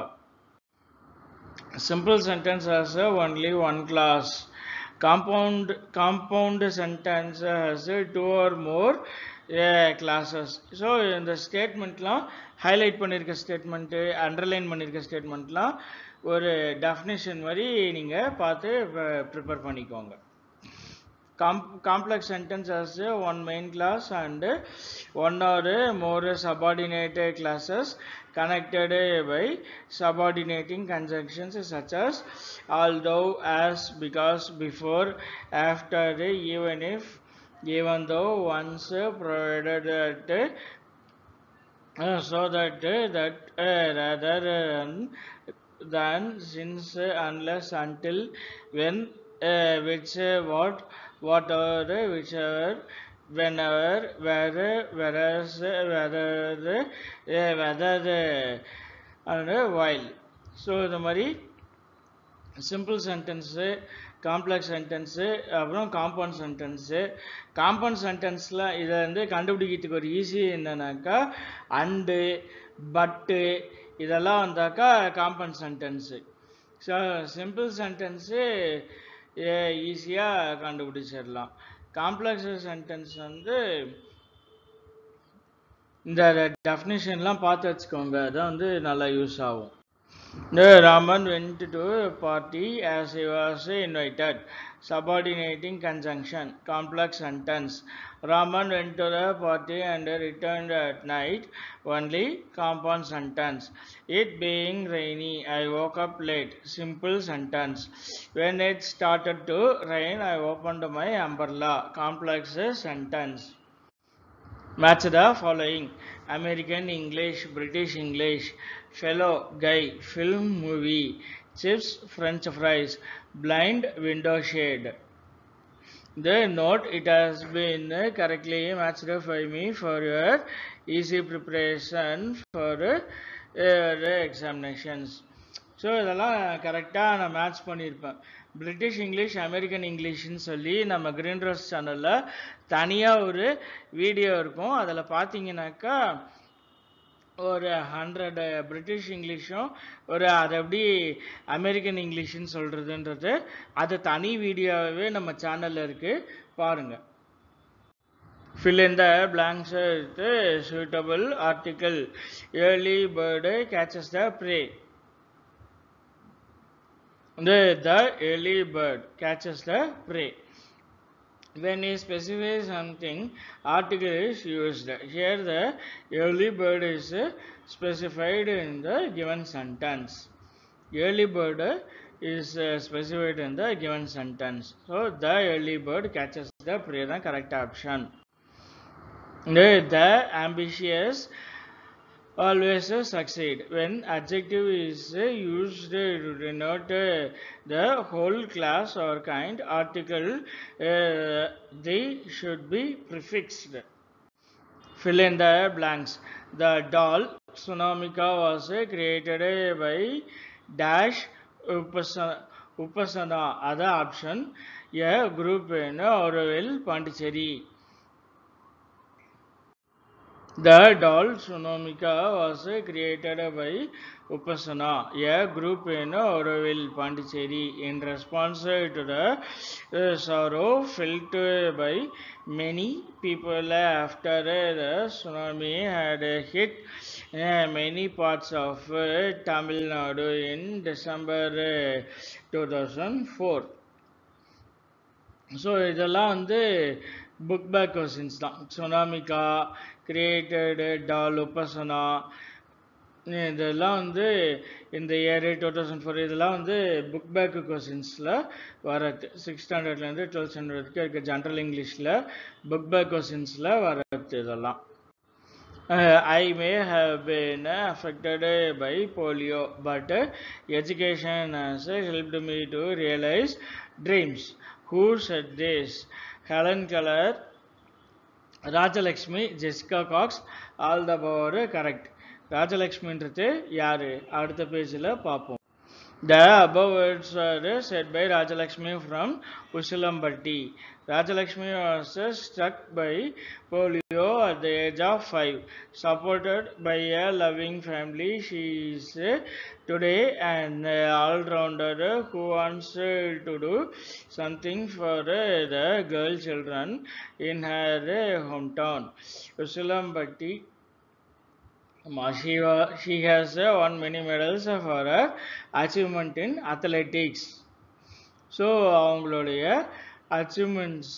Simple sentence has only one class. Compound compound sentence has two or more uh, classes. So இந்த ஸ்டேட்மெண்ட்லாம் highlight பண்ணியிருக்க statement, underline பண்ணியிருக்க ஸ்டேட்மெண்ட்லாம் ஒரு definition மாதிரி நீங்கள் பார்த்து prepare பண்ணிக்கோங்க. Com complex sentence has one main class and one or more subordinate classes connected by subordinating conjunctions such as although, as, because, before, after, even if, even though, once, provided that, uh, so that, that, uh, rather than, than, since, unless, until, when, uh, which, what, whatever, whichever, whenever, where, whereas, whether, uh, whether, and while. So இந்த மாதிரி simple sentence, complex sentence, அப்புறம் compound sentence. Compound சென்டென்ஸில் இதை வந்து கண்டுபிடிக்கிறதுக்கு ஒரு easy என்னன்னாக்கா and, but இதெல்லாம் வந்தாக்கா compound sentence. So simple sentence ஈஸியாக கண்டுபிடிச்சிடலாம். காம்ப்ளெக்ஸ் சென்டென்ஸ் வந்து இந்த டெஃபினேஷன்லாம் பார்த்து வச்சுக்கோங்க, அதான் வந்து நல்லா யூஸ் ஆகும். The Raman went to a party as he was invited. Subordinating conjunction, complex sentence. Raman went to the party and returned at night only, compound sentence. It being rainy, I woke up late, simple sentence. When it started to rain, I opened my umbrella, complex sentence. Match the following: American English, British English, fellow, guy, film, movie, chips, French fries, blind, window shade. The note: it has been correctly matched by me for your easy preparation for your examinations. So இதெல்லாம் கரெக்டாக நான் match பண்ணியிருப்பேன். British English, American இங்கிலீஷ்னு சொல்லி நம்ம green rose சேனலில் தனியாக ஒரு video இருக்கும். அதில் பார்த்தீங்கன்னாக்கா ஒரு ஹண்ட்ரட் பிரிட்டிஷ் இங்கிலீஷும் ஒரு அதை எப்படி அமெரிக்கன் இங்கிலீஷ்னு சொல்கிறதுன்றது அது தனி வீடியோவே நம்ம சேனலில் இருக்குது, பாருங்கள். Fill in the blanks with suitable article. Early bird catches the prey. The, the early bird catches the prey. When you specify something, article is used. Here the early bird is uh, specified in the given sentence. Early bird is uh, specified in the given sentence. So the early bird catches the prey, the correct option. The, the ambitious always uh, succeed. When adjective is uh, used to denote uh, the whole class or kind, article uh, they should be prefixed. Fill in the blanks. The doll Tsunamika was uh, created uh, by dash Upasana. Upasana. Other option, a group in Auroville, Pondicherry. The doll Tsunamika was created by Upasana, a group in Auroville, Pondicherry, in response to the uh, sorrow felt by many people after the tsunami had hit uh, many parts of uh, Tamil Nadu in December uh, two thousand four. So இதெல்லாம் வந்து book back questions தான். சுனாமிகா, கிரியேட்டடு, டால், உப்பசனா, இதெல்லாம் வந்து இந்த year two thousand four இதெல்லாம் வந்து book back கொஸ்டின்ஸில் வரது. Six ஸ்டாண்டர்ட்லேருந்து டுவெல்த் ஸ்டாண்டர்ட் வரைக்கும் இருக்க ஜென்ரல் இங்கிலீஷில் புக் பேக் கொஸ்டின்ஸில் வரது இதெல்லாம். Uh, I may have been affected by polio, but education has helped me to realize dreams. Who said this? Helen Keller, Rajalakshmi, Jessica Cox, all the above correct. ராஜலக்ஷ்மின்றது யாரு அடுத்த பேஜில் பார்ப்போம். The above words were said by Rajalakshmi from Usilambatti. Rajalakshmi was struck by polio at the age of five. Supported by a loving family, she is today an all-rounder who wants to do something for the girl children in her hometown. Usilambatti. She, she has won many medals for her achievement in athletics. So அவங்களுடைய achievements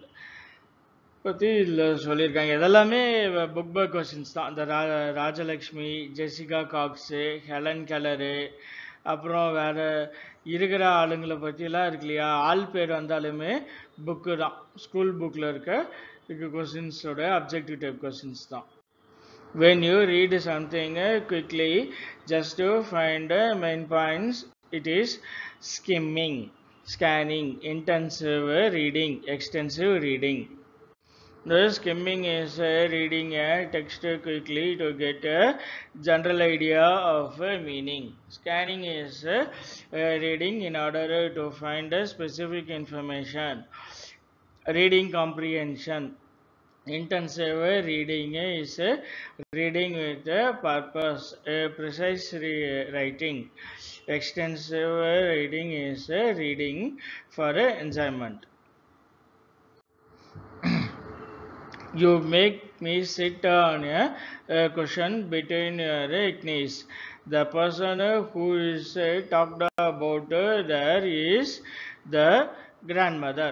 பற்றி இதில் சொல்லியிருக்காங்க. இதெல்லாமே book back questions தான். இந்த ரா Rajalakshmi, Jessica Cox, Helen Keller, அப்புறம் வேறு இருக்கிற ஆளுங்களை பற்றிலாம் இருக்கு இல்லையா, ஆள் பேர் வந்தாலுமே புக்கு தான். ஸ்கூல் புக்கில் இருக்க இருக்க கொஸ்டின்ஸோட அப்ஜெக்டிவ் டைப் கொஸ்டின்ஸ் தான். When you read something quickly just to find main points, it is skimming, scanning, intensive reading, extensive reading. The skimming is reading a text quickly to get a general idea of meaning. Scanning is reading in order to find specific information. Reading comprehension. Intensive reading is reading with a purpose, a precise re- writing. Extensive reading is reading for enjoyment. You make me sit on a, a cushion between your knees. The person who is talked about there is the grandmother.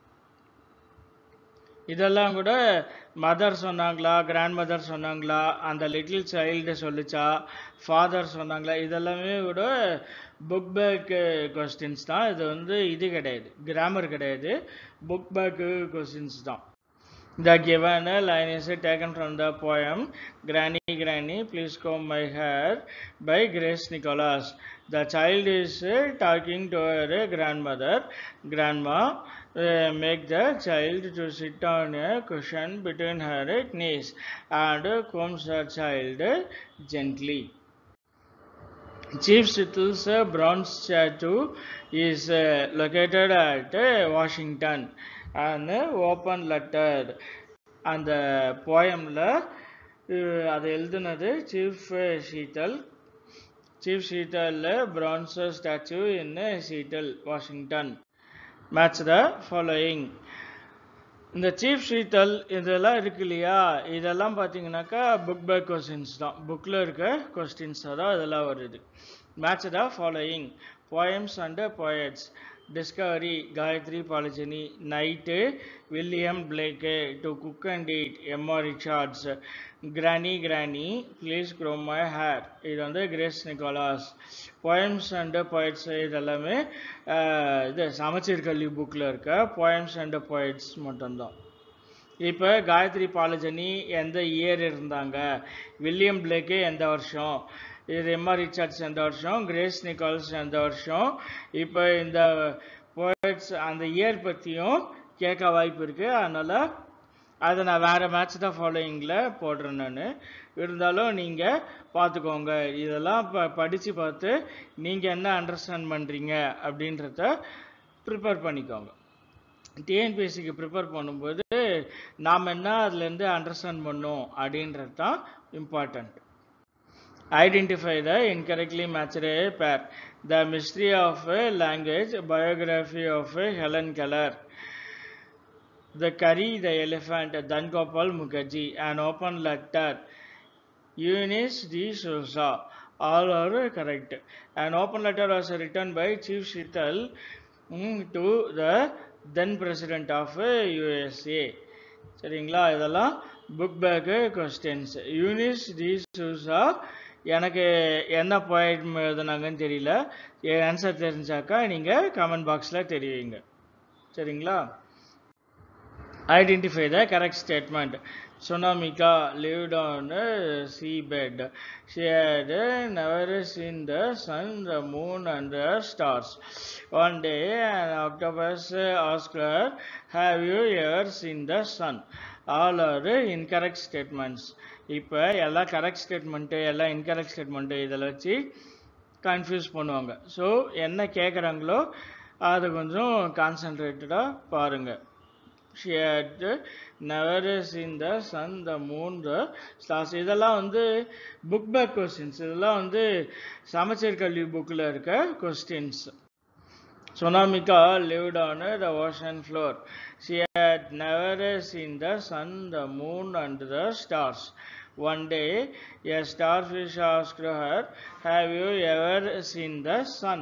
இதெல்லாம் கூட mother சொன்னாங்களா, grand mother சொன்னாங்களா, அந்த little child சொல்லிச்சா, father சொன்னாங்களா, இதெல்லாமே கூட book back questions தான். இது வந்து இது கிடையாது, கிராமர் கிடையாது, புக் பேக் கொஸ்டின்ஸ் தான். The given line is taken from the poem Granny Granny Please Comb My Hair by Grace Nicholas. The child is talking to her grandmother. Grandma uh, make the child to sit on a cushion between her knees and combs her child gently. Chief Seattle's bronze statue is uh, located at uh, Washington. An open letter. அந்த போயமில் அதை எழுதுனது chief Seattle. Chief ஷீட்டலில் bronze statue in Seattle, Washington. Match the following. இந்த chief Seattle இதெல்லாம் இருக்கு இல்லையா, இதெல்லாம் பார்த்தீங்கன்னாக்கா புக் பேக் கொஸ்டின்ஸ் தான். புக்கில் இருக்க கொஸ்டின்ஸாக தான் இதெல்லாம் வருது. Match the following. Poems and poets. Discovery, Gayatri Polygyny. Night, William Blake. To cook and eat, Emma Richards. Granny Granny, please comb my hair. இது வந்து Grace Nichols. Poems and Poets இது எல்லாமே இது சமச்சீர் கல்வி புக்கில் இருக்க poems and poets மட்டும்தான். இப்போ காயத்ரி பாலஜனி எந்த இயர் இருந்தாங்க, வில்லியம் பிளேக்கு எந்த வருஷம், இது எம்மா ரிச்சர்ட்ஸ் எந்த வருஷம், கிரேஸ் நிக்கோல்ஸ் எந்த வருஷம். இப்போ இந்த போய்ட்ஸ் அந்த இயர் பற்றியும் கேட்க வாய்ப்பு இருக்குது. அதனால் அதை நான் வேறு மேட்ச் தான் ஃபாலோயிங்கில் போடுறேன். நான் இருந்தாலும் நீங்கள் பார்த்துக்கோங்க, இதெல்லாம் ப படித்து பார்த்து நீங்கள் என்ன அண்டர்ஸ்டாண்ட் பண்ணுறீங்க அப்படின்றத ப்ரிப்பேர் பண்ணிக்கோங்க. டிஎன்பிஎஸ்சிக்கு ப்ரிப்பேர் பண்ணும்போது நாம் என்ன அதுலேருந்து அண்டர்ஸ்டாண்ட் பண்ணோம் அப்படின்றது தான் important. Identify the incorrectly matched pair. The mystery of language, biography of Helen Keller. The Curry, the Elephant, Dangopal Mukherjee, An Open Letter, Eunice D'Souza. All are correct. An open letter was written by Chief Shittal mm, to the then president of U S A. சரிங்களா, இதெல்லாம் book back questions. Eunice de Souza எனக்கு என்ன point எழுதுனாங்கன்னு தெரியல. Answer தெரிஞ்சாக்கா நீங்கள் comment பாக்ஸில் தெரிவிங்க. சரிங்களா. Identify the correct statement. Sonamika lived on a seabed. She had never seen the sun, the moon, and the stars. One day, an octopus asked her, "Have you ever seen the sun?" All are incorrect statements. இப்போ எல்லா correct statement எல்லா incorrect statement இதில் வச்சு confuse பண்ணுவாங்க. So என்ன கேட்குறாங்களோ அது கொஞ்சம் கான்சன்ட்ரேட்டடாக பாருங்கள். She had never seen the sun, the moon, the stars. இதெல்லாம் வந்து புக் பேக் கொஸ்டின்ஸ். இதெல்லாம் வந்து சமச்சீர் கல்வி புக்கில் இருக்க questions. Sonamika lived on the ocean floor. She had never seen the sun, the moon, and the stars. One day, a starfish asked her, "Have you ever seen the sun?"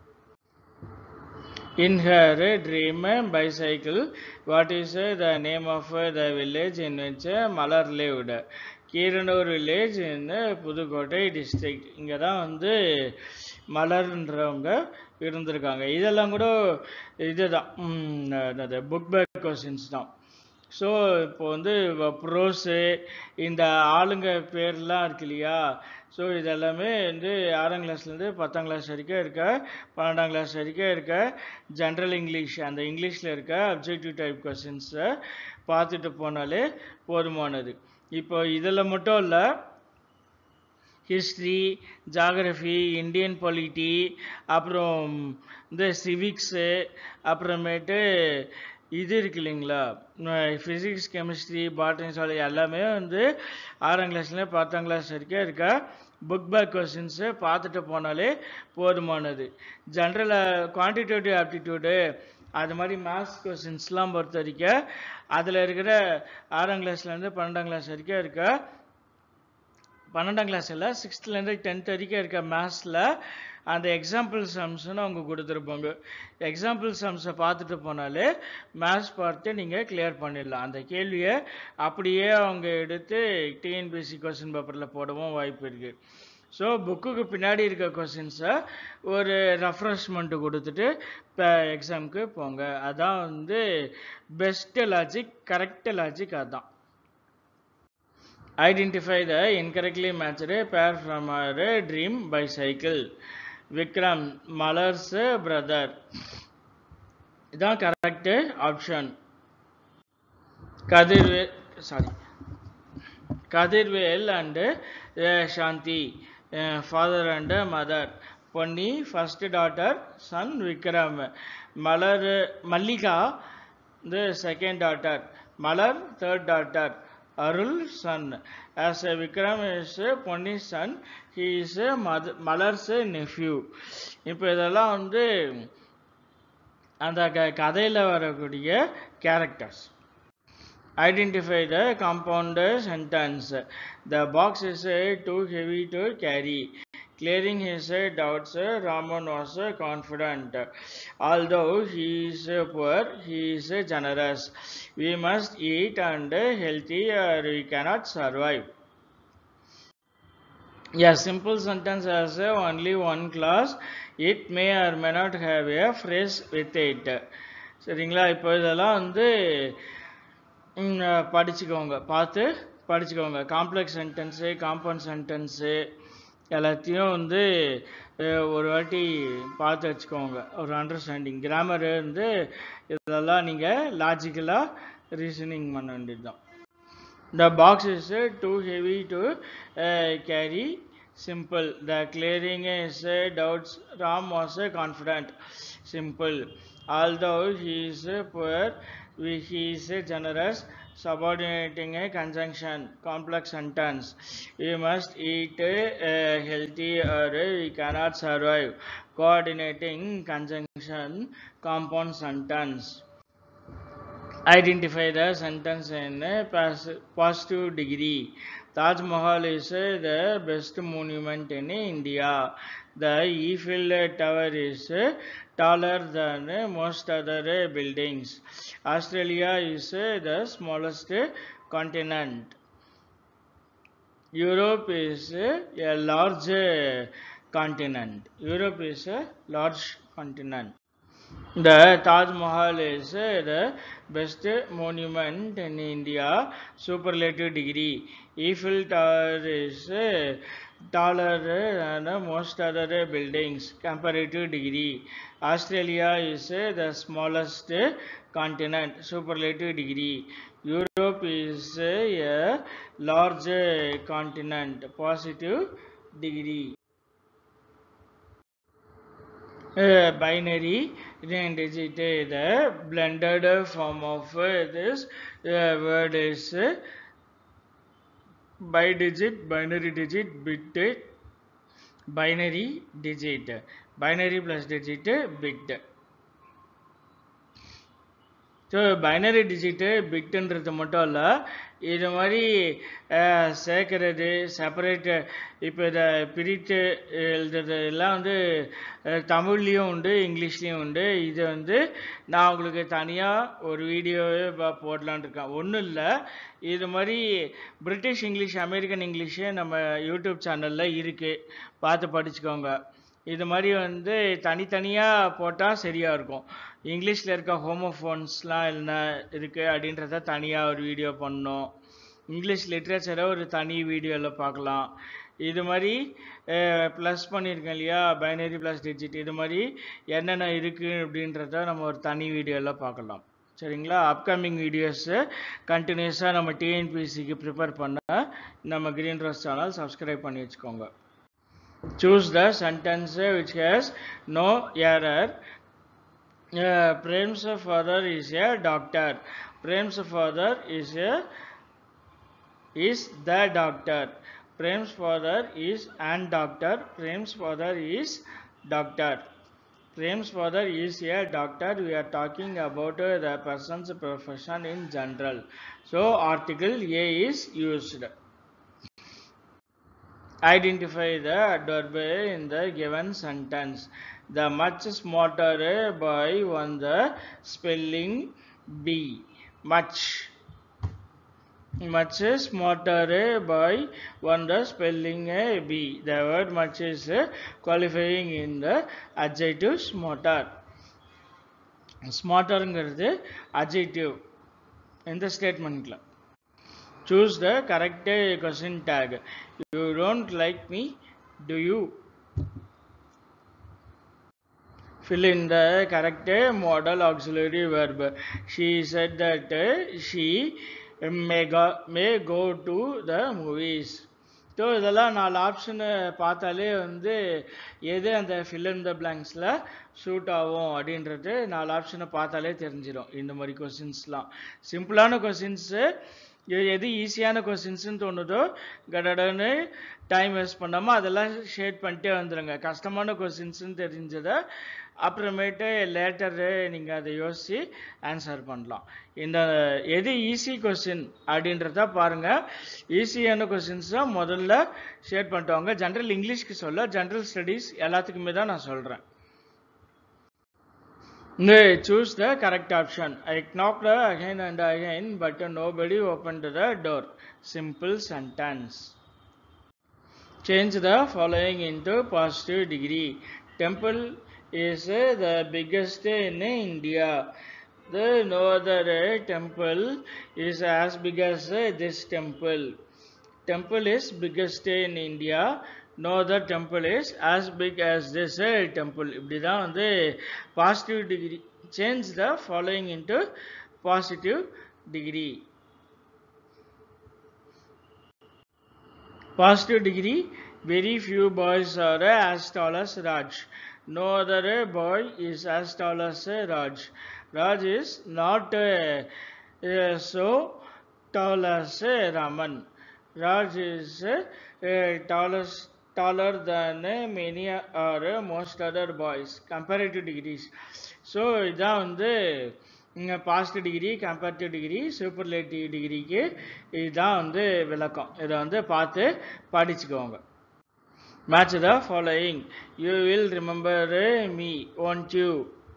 In her dream bicycle, what is the name of the village in which Malar lived? Keeranur village in Pudukkottai district. இங்கே தான் வந்து மலர்ன்றவங்க இருந்திருக்காங்க. இதெல்லாம் கூட இதுதான் book back questions தான். So இப்போ வந்து ப்ரோஸு இந்த ஆளுங்க பேர்லாம் இருக்கு இல்லையா, ஸோ இதெல்லாமே வந்து ஆறாம் கிளாஸ்லேருந்து பத்தாம் கிளாஸ் வரைக்கும் இருக்க, பன்னெண்டாம் கிளாஸ் வரைக்கும் இருக்க ஜென்ரல் இங்கிலீஷ் அந்த இங்கிலீஷில் இருக்க அப்ஜெக்டிவ் டைப் கொஸ்டின்ஸை பார்த்துட்டு போனாலே போதுமானது. இப்போ இதில் மட்டும் இல்லை, ஹிஸ்ட்ரி, ஜாகிரஃபி, இந்தியன் பொலிட்டி, அப்புறம் இந்த சிவிக்ஸு, அப்புறமேட்டு இது இருக்கு இல்லைங்களா, ஃபிசிக்ஸ், கெமிஸ்ட்ரி, பாட்டனி, சுவாலஜி எல்லாமே வந்து ஆறாம் கிளாஸ்லேருந்து பத்தாம் கிளாஸ் வரைக்கும் இருக்க புக் பேக் கொஸ்டின்ஸு பார்த்துட்டு போனாலே போதுமானது. ஜென்ரல் குவான்டிடேட்டிவ் ஆப்டிடியூடு அது மாதிரி மேத்ஸ் கொஸ்டின்ஸ்லாம் பொறுத்த வரைக்கும் அதில் இருக்கிற ஆறாம் கிளாஸ்லேருந்து பன்னெண்டாம் கிளாஸ் வரைக்கும் இருக்க, பன்னெண்டாம் கிளாஸ் இல்லை சிக்ஸ்த்துலேருந்து டென்த் வரைக்கும் இருக்க மேத்ஸில் அந்த எக்ஸாம்பிள் சம்ஸ்ன்னு அவங்க கொடுத்துருப்பாங்க. எக்ஸாம்பிள் சம்ஸை பார்த்துட்டு போனாலே மேத்ஸ் பார்த்து நீங்கள் கிளியர் பண்ணிடலாம். அந்த கேள்வியை அப்படியே அவங்க எடுத்து டிஎன்பிஎஸ்சி கொஸ்டின் பேப்பரில் போடவும் வாய்ப்பு இருக்குது. ஸோ புக்குக்கு பின்னாடி இருக்க கொஸ்டின்ஸை ஒரு ரெஃப்ரெஷ்மெண்ட்டு கொடுத்துட்டு இப்போ எக்ஸாமுக்கு போங்க. அதான் வந்து பெஸ்ட்டு லாஜிக், கரெக்டு லாஜிக் அதுதான். Identify the incorrectly matched pair from our dream bicycle. Vikram, Malar's brother. இதான் correct option. Kathirvel sorry Kathirvel and Shanthi, father and mother. Ponni first daughter, son Vikram. Malar Mallika the second daughter. Malar third daughter. Arul son. As a Vikram is Ponni's son, he is a Malar's nephew. இப்போ இதெல்லாம் வந்து அந்த கதையில் வரக்கூடிய characters. Identify the compound sentence. The box is too heavy to carry. Clearing his uh, doubts, uh, Raman was uh, confident. Although he is uh, poor, he is uh, generous. We must eat and uh, healthy or we cannot survive. A simple sentence has uh, only one clause. It may or may not have a phrase with it. சரிங்களா? இப்போ இதெல்லாம் வந்து ம், அஹ், படிச்சுக்கோங்க, பார்த்து படிச்சுக்கோங்க. Complex sentence, compound sentence எல்லாத்தையும் வந்து அஹ், ஒரு வாட்டி பார்த்து வச்சுக்கோங்க. ஒரு அண்டர்ஸ்டாண்டிங் கிராமர் வந்து இதெல்லாம் நீங்கள் லாஜிக்கலாக ரீசனிங் பண்ண வேண்டியது தான். The box is uh, too heavy to uh, carry. Simple. The clearing is uh, doubts. Ram was uh, confident. Simple. Although he is uh, poor, we- he is uh, generous. Subordinating a conjunction. Complex sentence. We must eat uh, healthy or uh, we cannot survive. Coordinating conjunction. Compound sentence. Identify the sentence in a pas- positive degree. Taj Mahal is uh, the best monument in India. The Eiffel Tower is uh, taller than uh, most other uh, buildings. Australia is uh, the smallest uh, continent. Europe is uh, a large uh, continent. Europe is a large continent. The Taj Mahal is uh, the best monument in India. Superlative degree. Eiffel Tower is uh, taller than uh, most other uh, buildings. Comparative degree. Australia is uh, the smallest uh, continent. Superlative degree. Europe is uh, a large uh, continent. Positive degree. Uh, binary then digit. The blended form of uh, this uh, word is uh, bidigit, binary digit, bit, binary digit, binary plus digit, bit. So binary digit பிட்டுன்றது மட்டும் இல்லை, இது மாதிரி அஹ், சேர்க்கறது separate. இப்போ இதை பிரித்து எழுதுறது எல்லாம் வந்து அஹ், தமிழ்லேயும் உண்டு, இங்கிலீஷ்லேயும் உண்டு. இது வந்து நான் உங்களுக்கு தனியாக ஒரு வீடியோவே ப- போடலான்னு இருக்கேன். ஒன்றும் இல்லை, இது மாதிரி பிரிட்டிஷ் இங்கிலீஷ், அமெரிக்கன் இங்கிலீஷு நம்ம யூடியூப் சேனலில் இருக்குது, பார்த்து படிச்சுக்கோங்க. இது மாதிரி வந்து தனித்தனியாக போட்டால் சரியாக இருக்கும். இங்கிலீஷில் இருக்க ஹோமோஃபோன்ஸ்லாம் என்ன இருக்குது அப்படின்றத தனியாக ஒரு வீடியோ பண்ணணும். இங்கிலீஷ் லிட்ரேச்சரை ஒரு தனி வீடியோவில் பார்க்கலாம். இது மாதிரி ப்ளஸ் பண்ணியிருக்கேன் இல்லையா, பைனரி ப்ளஸ் டிஜிட், இது மாதிரி என்னென்ன இருக்குது அப்படின்றத நம்ம ஒரு தனி வீடியோவில் பார்க்கலாம். சரிங்களா? அப்கமிங் வீடியோஸு கண்டினியூஸாக நம்ம டிஎன்பிஎஸ்சிக்கு ப்ரிப்பேர் பண்ண நம்ம கிரீன் ரோஸ் சேனல் சப்ஸ்கிரைப் பண்ணி வச்சுக்கோங்க. Choose the sentence which has no error. Uh, Prem's father is a doctor. Prem's father is a is the doctor. Prem's father is an doctor. Prem's father is doctor. Prem's father is a doctor. We are talking about uh, the person's profession in general. So article A is used. Identify the adverb in the given sentence. The much smarter boy won the spelling bee. Much. Much smarter boy won the spelling bee. The word much is qualifying in the adjective smarter. Smarterங்கிறது adjective இந்த ஸ்டேட்மெண்ட்ல. Choose the correct question tag. You don't like me, do you? Fill in the correct modal auxiliary verb. She said that she may go, may go to the movies. So இதெல்லாம் நாலு ஆப்ஷனை பார்த்தாலே வந்து எது அந்த fill in the பிளாங்க்ஸில் shoot ஆகும் அப்படின்றது நாலு ஆப்ஷனை பார்த்தாலே தெரிஞ்சிடும். இந்த மாதிரி கொஸ்டின்ஸ்லாம் சிம்பிளான கொஸ்டின்ஸு, எது ஈஸியான கொஸ்டின்ஸ்ன்னு தோணுதோ கடடன்னு டைம் வேஸ்ட் பண்ணாமல் அதெல்லாம் ஷேட் பண்ணிட்டே வந்துடுங்க. கஷ்டமான கொஸ்டின்ஸ்ன்னு தெரிஞ்சதை அப்புறமேட்டு லேட்டர் நீங்கள் அதை யோசித்து ஆன்சர் பண்ணலாம். இந்த எது ஈஸி கொஸ்டின் அப்படின்றத பாருங்கள். ஈஸியான கொஸ்டின்ஸ் தான் முதல்ல ஷேர் பண்ணிட்டு வாங்க. ஜென்ரல் இங்கிலீஷ்க்கு சொல்ல, ஜென்ரல் ஸ்டடீஸ் எல்லாத்துக்குமே தான் நான் சொல்கிறேன். Choose the correct option. I knocked again and again, but nobody opened the door. Simple sentence. Change the following into positive degree. Temple is the biggest in India. The no other temple is as big as this temple. Temple is biggest in India. No other temple is as big as this temple. இப்படி தான் வந்து positive degree. Change the following into positive degree. Positive degree. Very few boys are as tall as Raj. No other boy is as tall as Raj. Raj is not uh, uh, so tall as Raman. Raj is uh, tallest taller than many or most other boys. Comparative degrees. So இதான் வந்து positive degree, comparative degree, superlative டிகிரிக்கு இதுதான் வந்து விளக்கம். இதை வந்து பார்த்து படிச்சுக்கோங்க. Match the following. You will remember me, won't you?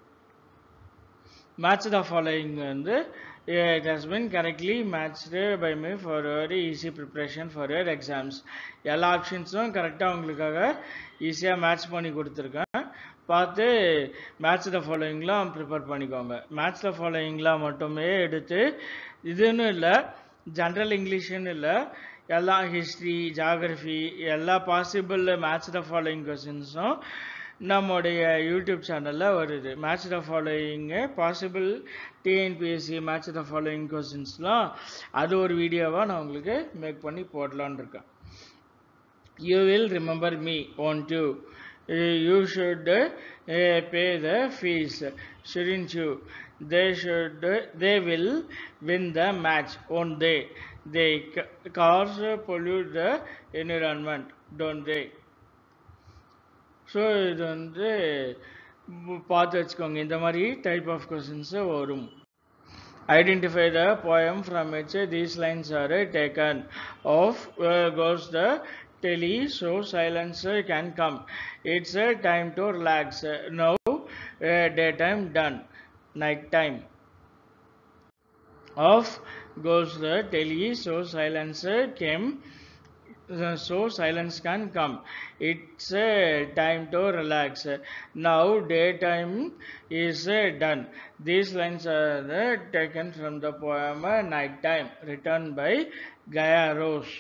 Match the following வந்து it has been correctly matched by me for very easy preparation for your exams. எல்லா ஆப்ஷன்ஸும் கரெக்டாக உங்களுக்காக ஈஸியாக மேட்ச் பண்ணி கொடுத்துருக்கேன். பார்த்து மேட்ச் த ஃபாலோயிங்லாம் ப்ரிப்பேர் பண்ணிக்கோங்க. மேட்ச் த ஃபாலோயிங்லாம் மட்டுமே எடுத்து இதுன்னு இல்லை, ஜென்ரல் இங்கிலீஷுன்னு இல்லை, எல்லா ஹிஸ்ட்ரி, ஜாகிரஃபி எல்லா பாசிபிள் மேட்ச் த ஃபாலோயிங் கொஸ்டின்ஸும் நம்முடைய யூடியூப் சேனலில் வருது. Match the following possible TNPSC match the following கொஸ்டின்ஸ்லாம் அது ஒரு வீடியோவாக நான் உங்களுக்கு மேக் பண்ணி போடலான்னு இருக்கேன். You will remember me, won't you? You should uh, pay the fees, shouldn't you? They should, uh, they will win the match, won't they? They cars pollute the environment, don't they? So இது வந்து பார்த்து வச்சுக்கோங்க. இந்த மாதிரி type of questions வரும். Identify the poem from which these lines are taken. Off goes the telly, so silence can come. It's a time to relax. Now uh, daytime done, night time. Off goes the telly, so silence came, so silence can come. It's a time to relax. Now daytime is done. These lines are taken from the poem Night Time, written by Gaya Rose.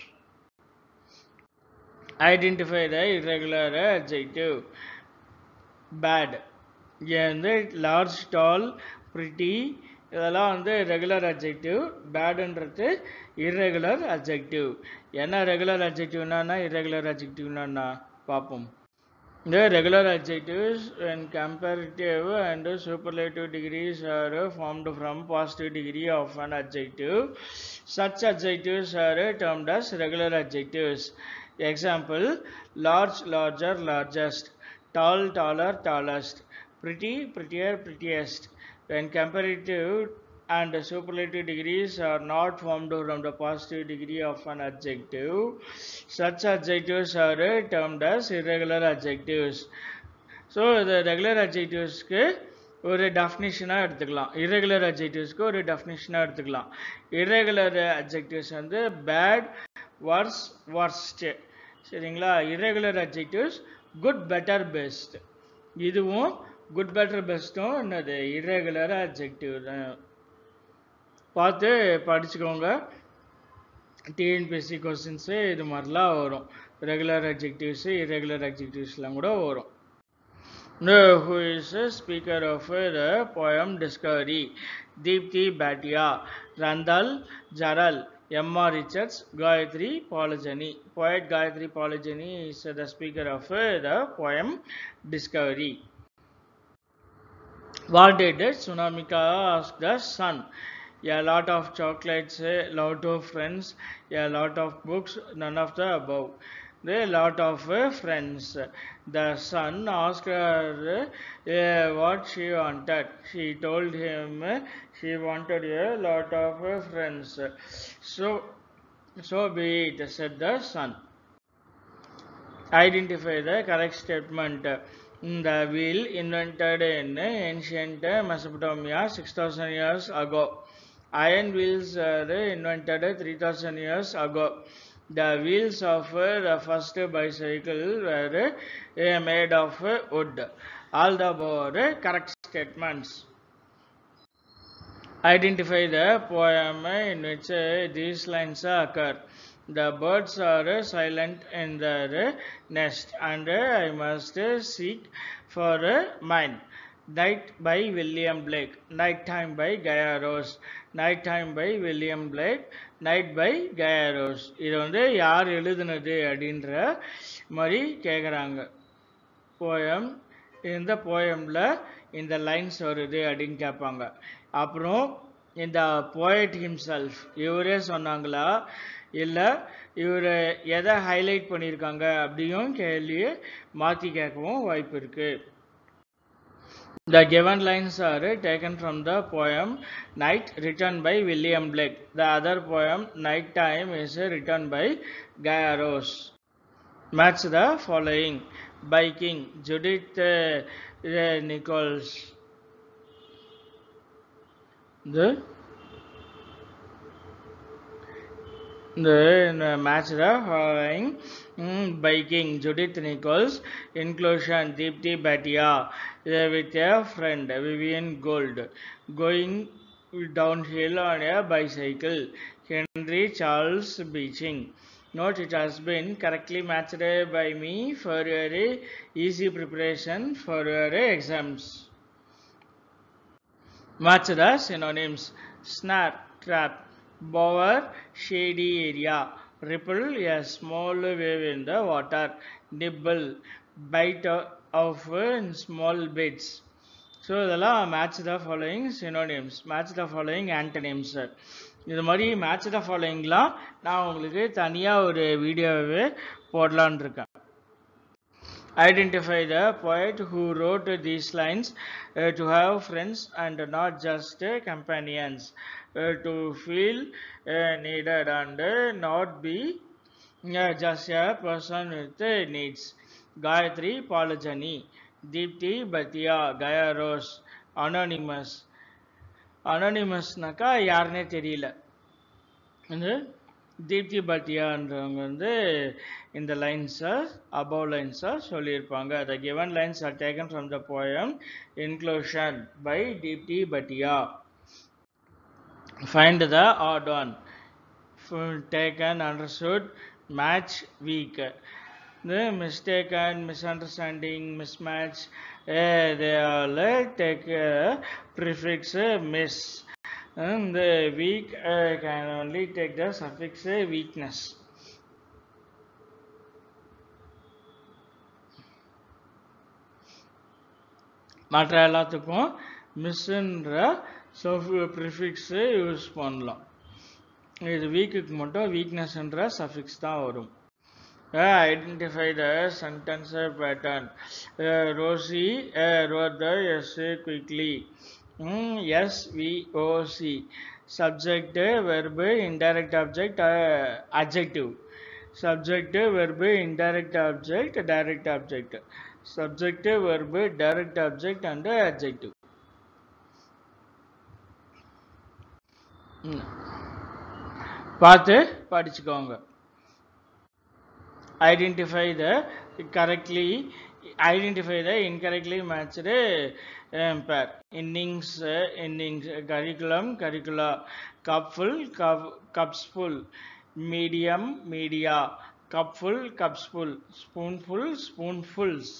Identify the irregular adjective. Bad. இங்கே வந்து large, டால், pretty இதெல்லாம் வந்து regular adjective. பேடுன்றது irregular adjective. என்ன regular அட்ஜெக்டிவ்னா irregular அட்ஜெக்டிவ்னா பார்ப்போம். இந்த regular adjectives and comparative and superlative degrees are formed from positive degree of an adjective. Such adjectives are termed as regular adjectives. Example: large, larger, largest; tall, taller, tallest; pretty, prettier, prettiest. When comparative and superlative degrees are not formed from the positive degree of an adjective, such adjectives are termed as irregular adjectives. So the regular adjectives க்கு ஒரு டெஃபினிஷனாக எடுத்துக்கலாம், irregular adjectivesக்கு ஒரு டெஃபினிஷனாக எடுத்துக்கலாம். irregular adjectives வந்து bad, worse, worst. சரிங்களா? irregular adjectives good, better, best. இதுவும் good, better, பெஸ்ட்டும் என்னது irregular adjective தான். பார்த்து படிச்சுக்கோங்க. டிஎன்பிஎஸ்சி கொஸ்டின்ஸு இது மாதிரிலாம் வரும். ரெகுலர் அட்ஜெக்டிவ்ஸு irregular adjectivesலாம் கூட வரும். Who is a speaker of the poem Discovery? Deepthi Bhatia, Randall Jaral, M R Richards, Gayatri Polygeny. Poet Gayatri Polygeny is the speaker of the poem Discovery. What did Tsunamika ask the sun? A lot of chocolates, a lot of friends, a lot of books, none of the above. a lot of uh, friends. The son asked her uh, what she wanted. She told him uh, she wanted a lot of uh, friends. So, so be it, said the son. Identify the correct statement. The wheel invented in ancient Mesopotamia six thousand years ago. Iron wheels were invented three thousand years ago. The wheels of the first bicycle were made of wood. All the above are correct statements. Identify the poem in which these lines occur. The birds are silent in their nest, and I must seek for mine. Night by William Blake. Nighttime by Gaia Rose. Nighttime by William Blake. Night by Gaia Rose. இது வந்து யார் எழுதுனது அப்படின்ற மாதிரி கேட்குறாங்க. Poem இந்த போயமில் இந்த lines வருது அப்படின்னு கேட்பாங்க. அப்புறம் இந்த போயட் ஹிம்செல்ஃப் இவரே சொன்னாங்களா இல்லை இவர் எதை ஹைலைட் பண்ணியிருக்காங்க அப்படியும் கேள்வியை மாற்றி கேட்கவும் வாய்ப்பு இருக்குது. The given lines are taken from the poem Night written by William Blake. The other poem Night Time is written by Gaia Rose. Match the following. Biking, Judith uh, uh, Nichols. The the uh, match the following. Mm, biking, Judith Nichols. Inclusion, Deepti Bhatia uh, with a friend, Vivian Gold. Going downhill on a bicycle, Henry Charles Beeching. Note, it has been correctly matched by me for your easy preparation for your exams. Match the synonyms. Snare, trap. Bower, shady area. Ripple, a small wave in the water. Nibble, bite of uh, small bits. So, இதெல்லாம் match the following synonyms. Match the following antonyms. இது மாதிரி match the ஃபாலோயிங்லாம் நான் உங்களுக்கு தனியாக ஒரு வீடியோவே போடலான் இருக்கேன். Identify the poet who wrote these lines uh, to have friends and not just uh, companions, uh, to feel uh, needed and uh, not be uh, just a person with uh, needs. Gayatri Palajani, Deepti Bhatia, Gaia Rose, Anonymous. அனானிமஸ்னாக்கா யாருன்னே தெரியல. வந்து தீப்தி பத்தியான்றவங்க வந்து இந்த லைன்ஸை above லைன்ஸை சொல்லியிருப்பாங்க. The given lines are taken from the poem inclusion by Deepti Bhatia. Find the odd one. Taken, understood, match, weak. The mistaken, misunderstanding, mismatch, uh, they all uh, take uh, prefix uh, miss. And the weak uh, can only take the suffix uh, weakness. மற்ற எல்லாத்துக்கும் மிஸ்ன்ற prefix use பண்ணலாம். இது வீக்குக்கு மட்டும் வீக்னஸ்ன்ற suffix தான் வரும். Uh, identify the sentence pattern. Uh, Rosie uh, wrote the essay quickly. Mm, S V O C. Subject, verb, indirect object, uh, adjective. Subject, verb, indirect object, direct object. Subject, verb, direct object and adjective. பார்த்து படிச்சுக்கோங்க. Identify the correctly, identify the incorrectly matched um, pair. Innings, uh, innings, curriculum, curricula, cupful, cup, cups full, medium, media, cupful, cups full, spoonful, spoonfuls.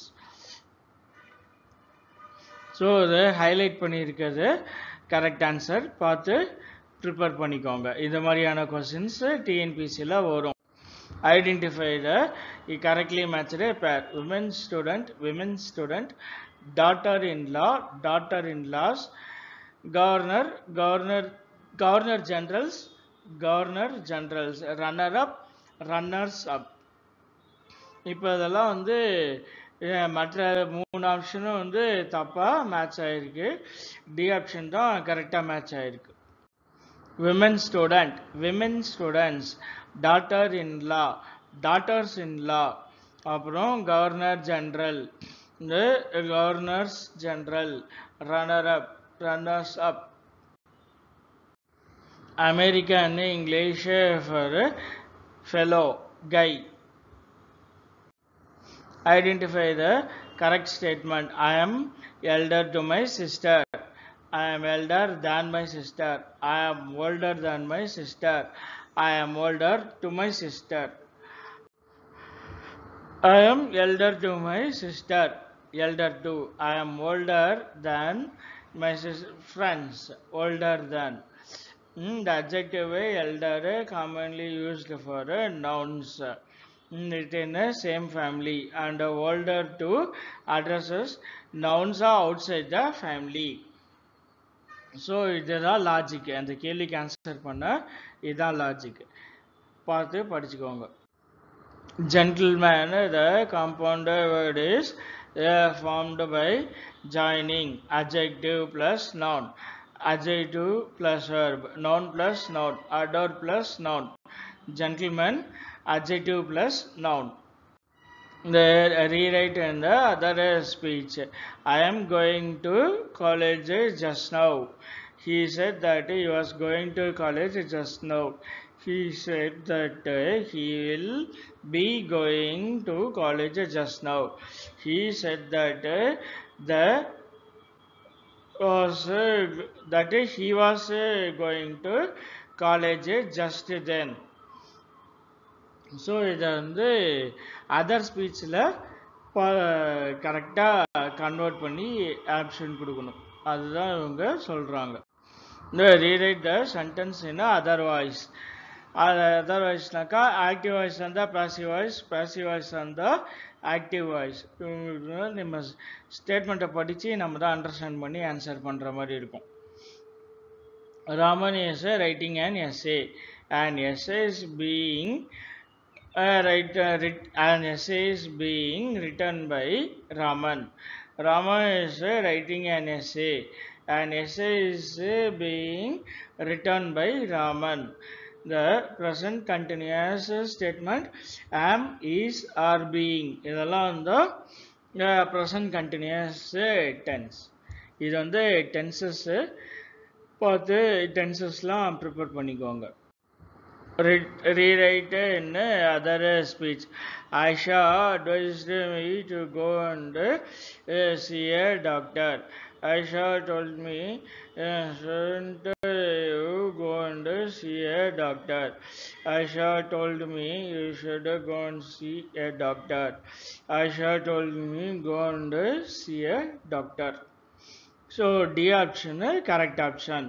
So, the highlight பண்ணியிருக்கிறது correct answer பார்த்து prepare பண்ணிக்கோங்க. இந்த மாதிரியான questions டிஎன்பிசியில் வரும். Identify the correctly matched pair. Women student, women student, daughter-in-law, daughter-in-laws, governor, governor, governor generals, governor generals, runner-up, runners-up. இப்போ இதெல்லாம் வந்து மற்ற மூணு ஆப்ஷனும் வந்து தப்பாக மேட்ச் ஆகிருக்கு. டி ஆப்ஷன் தான் கரெக்டாக மேட்ச் ஆகிருக்கு. Women student, women students, daughter in law, daughters in law, அப்புறம் கவர்னர் ஜெனரல், இந்த governors general, runner up, runners up. American English for fellow, guy. Identify the correct statement. I am elder to my sister. I am elder than my sister. I am older than my sister. I am older to my sister. I am elder to my sister. Elder to. I am older than my friends. Older than. Mm, the adjective elder commonly used for nouns. Mm, it in the same family, and older to addresses nouns are outside the family. So இதுதான் logic. அந்த கேள்விக்கு answer பண்ண இதுதான் logic. பார்த்து படிச்சுக்கோங்க. Gentleman, the compound word is uh, formed by joining adjective plus noun, adjective plus verb, noun plus noun, adverb plus noun. Gentleman, adjective plus noun. The rewrite in the other speech. I am going to college just now. He said that he was going to college just now. He said that uh, he will be going to college just now. He said that uh, the was uh, that he was uh, going to college just then. So இதை வந்து other ஸ்பீச்சில் கரெக்டாக convert பண்ணி option கொடுக்கணும். அதுதான் இவங்க சொல்கிறாங்க. இந்த rewrite the sentence in other voice. அது அதர் வாய்ஸ்னாக்கா ஆக்டிவ் வாய்ஸ் இருந்தால் பேசிவ் வாய்ஸ், பேசிவ் வாய்ஸ் இருந்தால் ஆக்டிவ் வாய்ஸ். இவங்களுக்கு நம்ம ஸ்டேட்மெண்ட்டை படித்து நம்ம தான் அண்டர்ஸ்டாண்ட் பண்ணி ஆன்சர் பண்ணுற மாதிரி இருக்கும். Raman is writing an essay. An essay is being Uh, right, uh, writ, an essay is being written by Raman. Raman is uh, writing an essay. An essay is uh, being written by Raman. The present continuous statement am, is, are, being. இதெல்லாம் வந்து present continuous tense. இது வந்து tenses பார்த்து tenses-லாம் prepare பண்ணிக்கோங்க. Rewrite in other speech. Aisha advised me to go and uh, see a doctor. Aisha told me, uh, shouldn't you go and see a doctor? Aisha told me you should go and see a doctor. Aisha told me go and see a doctor. So D option correct option.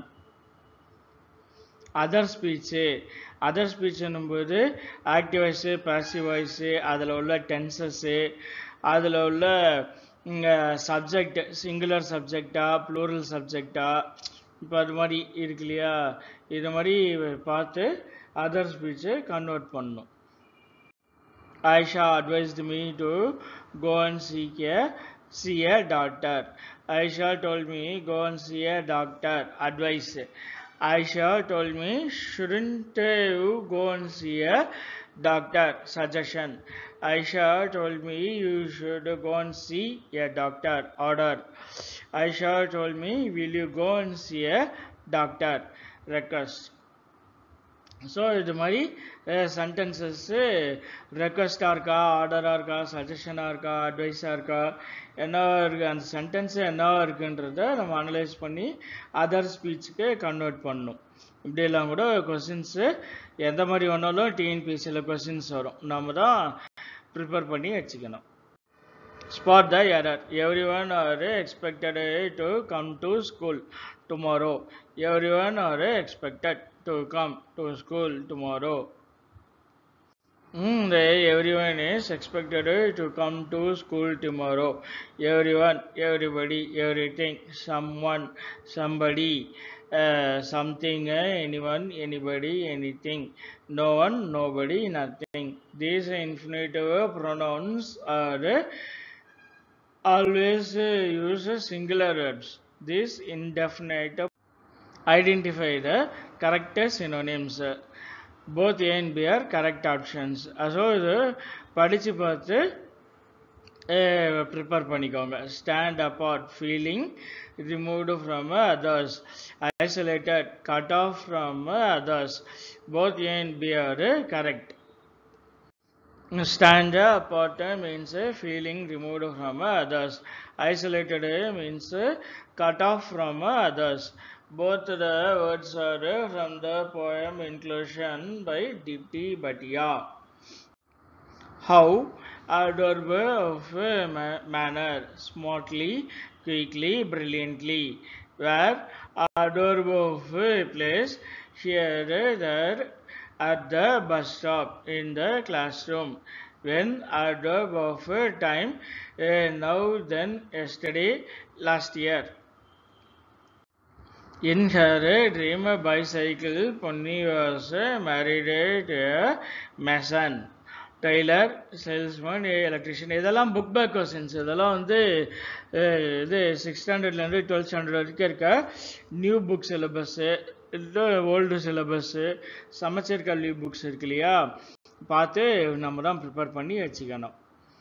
Other speech. Other ஸ்பீச்சுன்னும்போது active voice, passive voice, அதில் உள்ள tenses, அதில் உள்ள subject singular சப்ஜெக்டா plural சப்ஜெக்டா இப்போ அது மாதிரி இருக்கு இல்லையா, இது மாதிரி பார்த்து அதர் ஸ்பீச்சை கன்வெர்ட் பண்ணணும். Aisha advised me to go and seek a see a doctor. Aisha told me go and see a doctor. Advice. Aisha told me shouldn't you go and see a doctor? Suggestion. Aisha told me you should go and see a doctor. Order. Aisha told me will you go and see a doctor? Request. So இது மாதிரி சென்டென்சஸ்ஸு ரெக்வஸ்டாக இருக்கா, ஆர்டராக இருக்கா, சஜஷனாக இருக்கா, அட்வைஸாக இருக்கா, என்னவா இருக்குது, அந்த sentence என்னவா இருக்குன்றத நம்ம அனலைஸ் பண்ணி அதர் ஸ்பீச்சுக்கு கன்வெர்ட் பண்ணணும். இப்படியெல்லாம் கூட கொஸ்டின்ஸு எந்த மாதிரி வேணாலும் டிஎன்பிஎஸ்சியில் கொஸ்டின்ஸ் வரும், நம்ம தான் ப்ரிப்பேர் பண்ணி வச்சுக்கணும். Spot the error. Everyone are expected to come to school tomorrow. Everyone are expected to come to school tomorrow. Mm, everyone is expected to come to school tomorrow. Everyone, everybody, everything, someone, somebody. uh, something, uh, anyone, anybody, anything, no one, nobody, nothing. These infinitive pronouns are uh, always uh, use singular verbs. These indefinite identify the correct synonyms. Both A and B are correct options. So இது படிச்சு பார்த்து prepare பண்ணிக்கோங்க. Stand apart, feeling removed from others, isolated, cut off from others. Both A and B are correct. Stand apart means feeling removed from others. Isolated means cut off from others. Both the words are from the poem Inclusion by Dipti Bhatia. How? Adverb of manner, smartly, quickly, brilliantly. Where? Adverb of place, here, there, at the bus stop, in the classroom. When? Adverb of time, uh, now, then, yesterday, last year. In her dream bicycle, Ponni was married to a mason. Tailor, salesman, electrician. இதெல்லாம் book back questions. இதெல்லாம் வந்து இது six ஸ்டாண்டர்ட்லேருந்து twelfth standard வரைக்கும் இருக்க new book syllabus, old syllabus, Samacheer Kalvi books இருக்கு இல்லையா, பார்த்து நம்ம தான் ப்ரிப்பேர் பண்ணி வச்சுக்கணும்.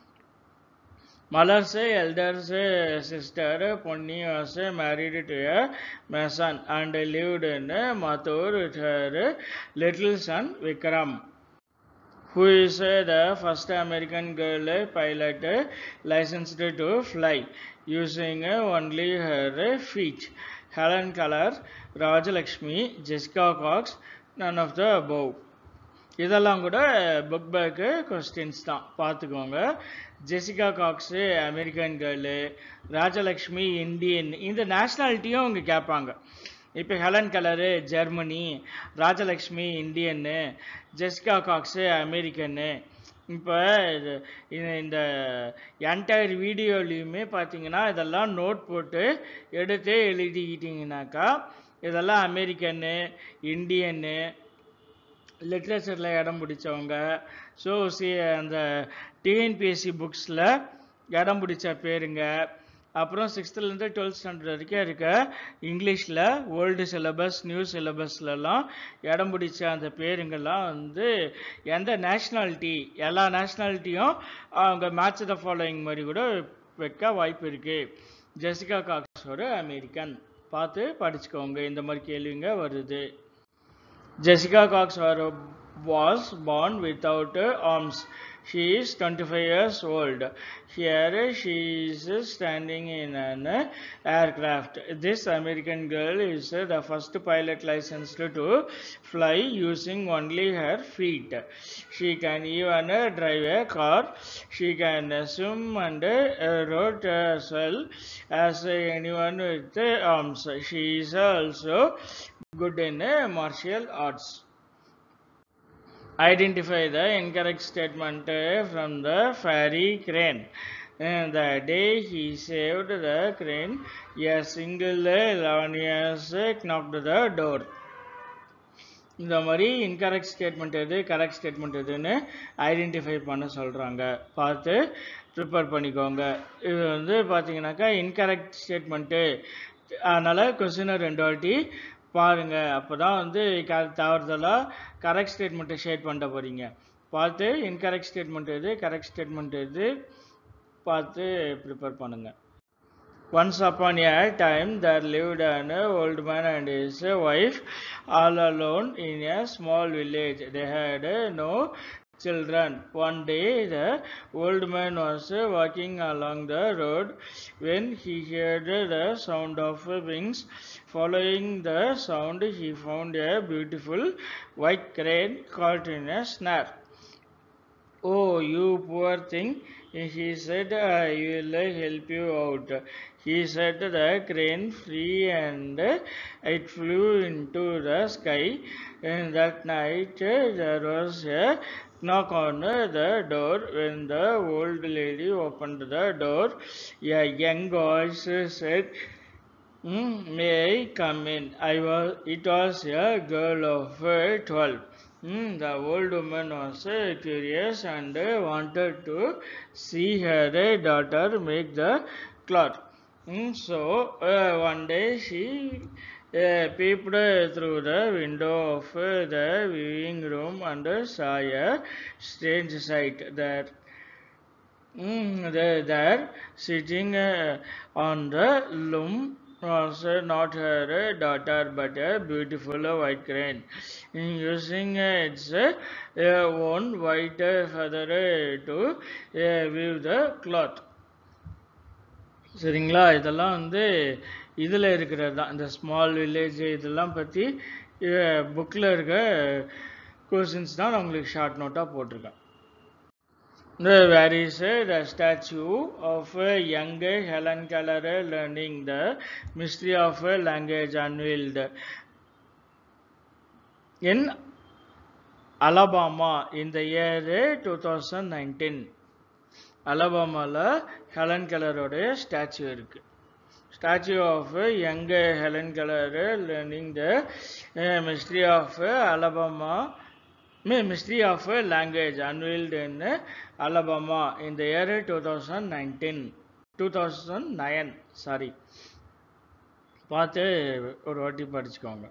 Mother's elder sister Ponni was married to a mason and lived in Mathur with her little son Vikram, who is the first American girl pilot licensed to fly using only her feet. Helen Keller, Rajalakshmi, Jessica Cox, none of the above. இதெல்லாம் கூட book bag questions தான், பார்த்துக்கோங்க. Jessica Cox American girl, Rajalakshmi Indian, இந்த நேஷ்னாலிட்டியும் அவங்க கேட்பாங்க. இப்போ Helen Keller Germany, Rajalakshmi இந்தியன்னு, ஜெசிகா காக்ஸு அமெரிக்கன்னு. இப்போ இந்த என்டையர் வீடியோலையுமே பார்த்தீங்கன்னா இதெல்லாம் நோட் போட்டு எடுத்து எழுதிக்கிட்டிங்கனாக்கா இதெல்லாம் அமெரிக்கன்னு, இந்தியன்னு, லிட்ரேச்சரில் இடம் பிடிச்சவங்க. ஸோ சி அந்த டிஎன்பிஎஸ்சி புக்ஸில் இடம் பிடிச்ச பேருங்க. அப்புறம் சிக்ஸ்த்துலேருந்து டுவெல்த் ஸ்டாண்டர்ட் வரைக்கும் இருக்க இங்கிலீஷில் ஓல்டு சிலபஸ், நியூ சிலபஸ்லலாம் இடம் பிடிச்ச அந்த பேருங்கள்லாம் வந்து எந்த நேஷ்னாலிட்டி, எல்லா நேஷ்னாலிட்டியும் அவங்க மேட்ச் த ஃபாலோயிங் மாதிரி கூட வைக்க வாய்ப்பு இருக்குது. ஜெசிகா காக்ஸ் ஒரு அமெரிக்கன், பார்த்து படிச்சுக்கோங்க. இந்த மாதிரி கேள்விங்க வருது. Jessica Cox was born without arms. She is twenty-five years old. Here she is standing in an aircraft. This American girl is the first pilot licensed to fly using only her feet. She can even drive a car. She can swim and row as well as anyone with arms. She is also good in martial arts. Identify the incorrect statement from the fairy crane. And the day he saved the crane, a single eleven years knocked the door. இந்த மாதிரி incorrect statement எது, correct statement எதுன்னு identify பண்ண சொல்கிறாங்க. பார்த்து prepare பண்ணிக்கோங்க. இது வந்து பார்த்தீங்கன்னாக்கா இன்கரெக்ட் ஸ்டேட்மெண்ட்டு, அதனால் கொஸ்டினை ரெண்டு வாட்டி பாருங்க. அப்போ தான் வந்து க தவறுதலாக கரெக்ட் ஸ்டேட்மெண்ட்டை ஷேட் பண்ண போகிறீங்க. பார்த்து இன்கரெக்ட் ஸ்டேட்மெண்ட் எது, கரெக்ட் ஸ்டேட்மெண்ட் எது பார்த்து ப்ரிப்பேர் பண்ணுங்கள். Once upon a time there lived an old man and his wife all alone in a small village. They had no children. One day the old man was walking along the road when he heard the sound of wings. Following the sound he found a beautiful white crane caught in a snare. "Oh, you poor thing," he said, "I will help you out." He set the crane free and it flew into the sky. And that night there was a knock on the door. When the old lady opened the door, a young voice said, Mm, may I come in? I was. It was a girl of uh, twelve. Mm, the old woman was uh, curious and uh, wanted to see her uh, daughter make the cloth. Mm, so uh, one day she uh, peeped uh, through the window of uh, the viewing room and uh, saw a strange sight there. Mm, they, there, sitting uh, on the loom was uh, not her uh, daughter but a beautiful uh, white crane. In using uh, its uh, uh, own white uh, feather uh, to uh, weave the cloth. சரிங்களா இதெல்லாம் வந்து இதில் இருக்கிறது தான் இந்த small village இதெல்லாம் பற்றி புக்கில் இருக்க கொஷின்ஸ் தான் நான் உங்களுக்கு ஷார்ட் நோட்டாக போட்டிருக்கேன். Where is uh, the statue of uh, young Helen Keller uh, learning the mystery of uh, language unveiled in Alabama in the year uh, twenty nineteen. அலபாமாவில் ஹெலன் கெல்லரோடைய ஸ்டாச்சு இருக்கு. Statue of young Helen Keller learning the mystery of Alabama Mystery of a Language unveiled in Alabama in the year twenty nineteen. two thousand nine, sorry. பார்த்து ஒரு வாட்டி படிச்சுக்கோங்க.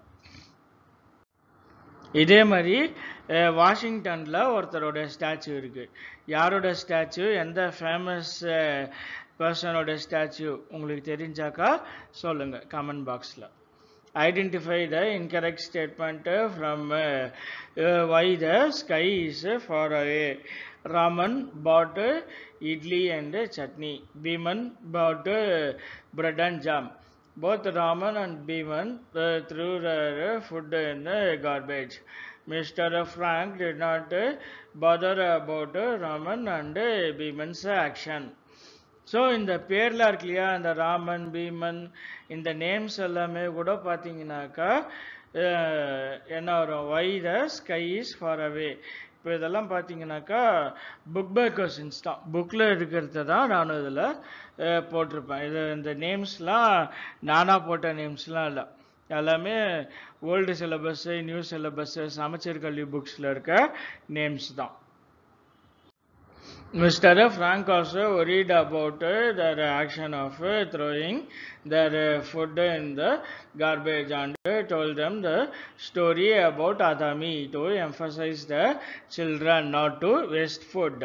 இதே மாதிரி வாஷிங்டனில் ஒருத்தரோட ஸ்டாச்சு இருக்குது. யாரோட ஸ்டாச்சு, எந்த ஃபேமஸ் பர்சனோட ஸ்டாச்சு உங்களுக்கு தெரிஞ்சாக்கா சொல்லுங்கள் கமெண்ட் பாக்ஸில். Identify the incorrect statement from uh, uh, why the sky is far away. Raman bought uh, idli and uh, chutney. Bhiman bought uh, bread and jam. Both Raman and Bhiman uh, threw their uh, food in uh, garbage. Mister Frank did not uh, bother about uh, Raman and uh, Bhiman's action. So இந்த பேரில் இருக்கு இல்லையா, இந்த ராமன் பீமன் இந்த names எல்லாமே கூட பார்த்தீங்கன்னாக்கா என்ன வரும், why the sky is far away. இப்போ இதெல்லாம் பார்த்தீங்கன்னாக்கா புக் பை கொஷின்ஸ் தான், புக்கில் இருக்கிறத தான் நானும் இதில் போட்டிருப்பேன். இது இந்த நேம்ஸ்லாம் நானாக போட்ட நேம்ஸ்லாம் இல்லை, எல்லாமே old syllabus new syllabus Samacheer கல்வி புக்ஸில் இருக்க நேம்ஸ் தான். Mister Frank also worried about uh, their action of uh, throwing their uh, food in the garbage and uh, told them the story about Adami to emphasize the children not to waste food.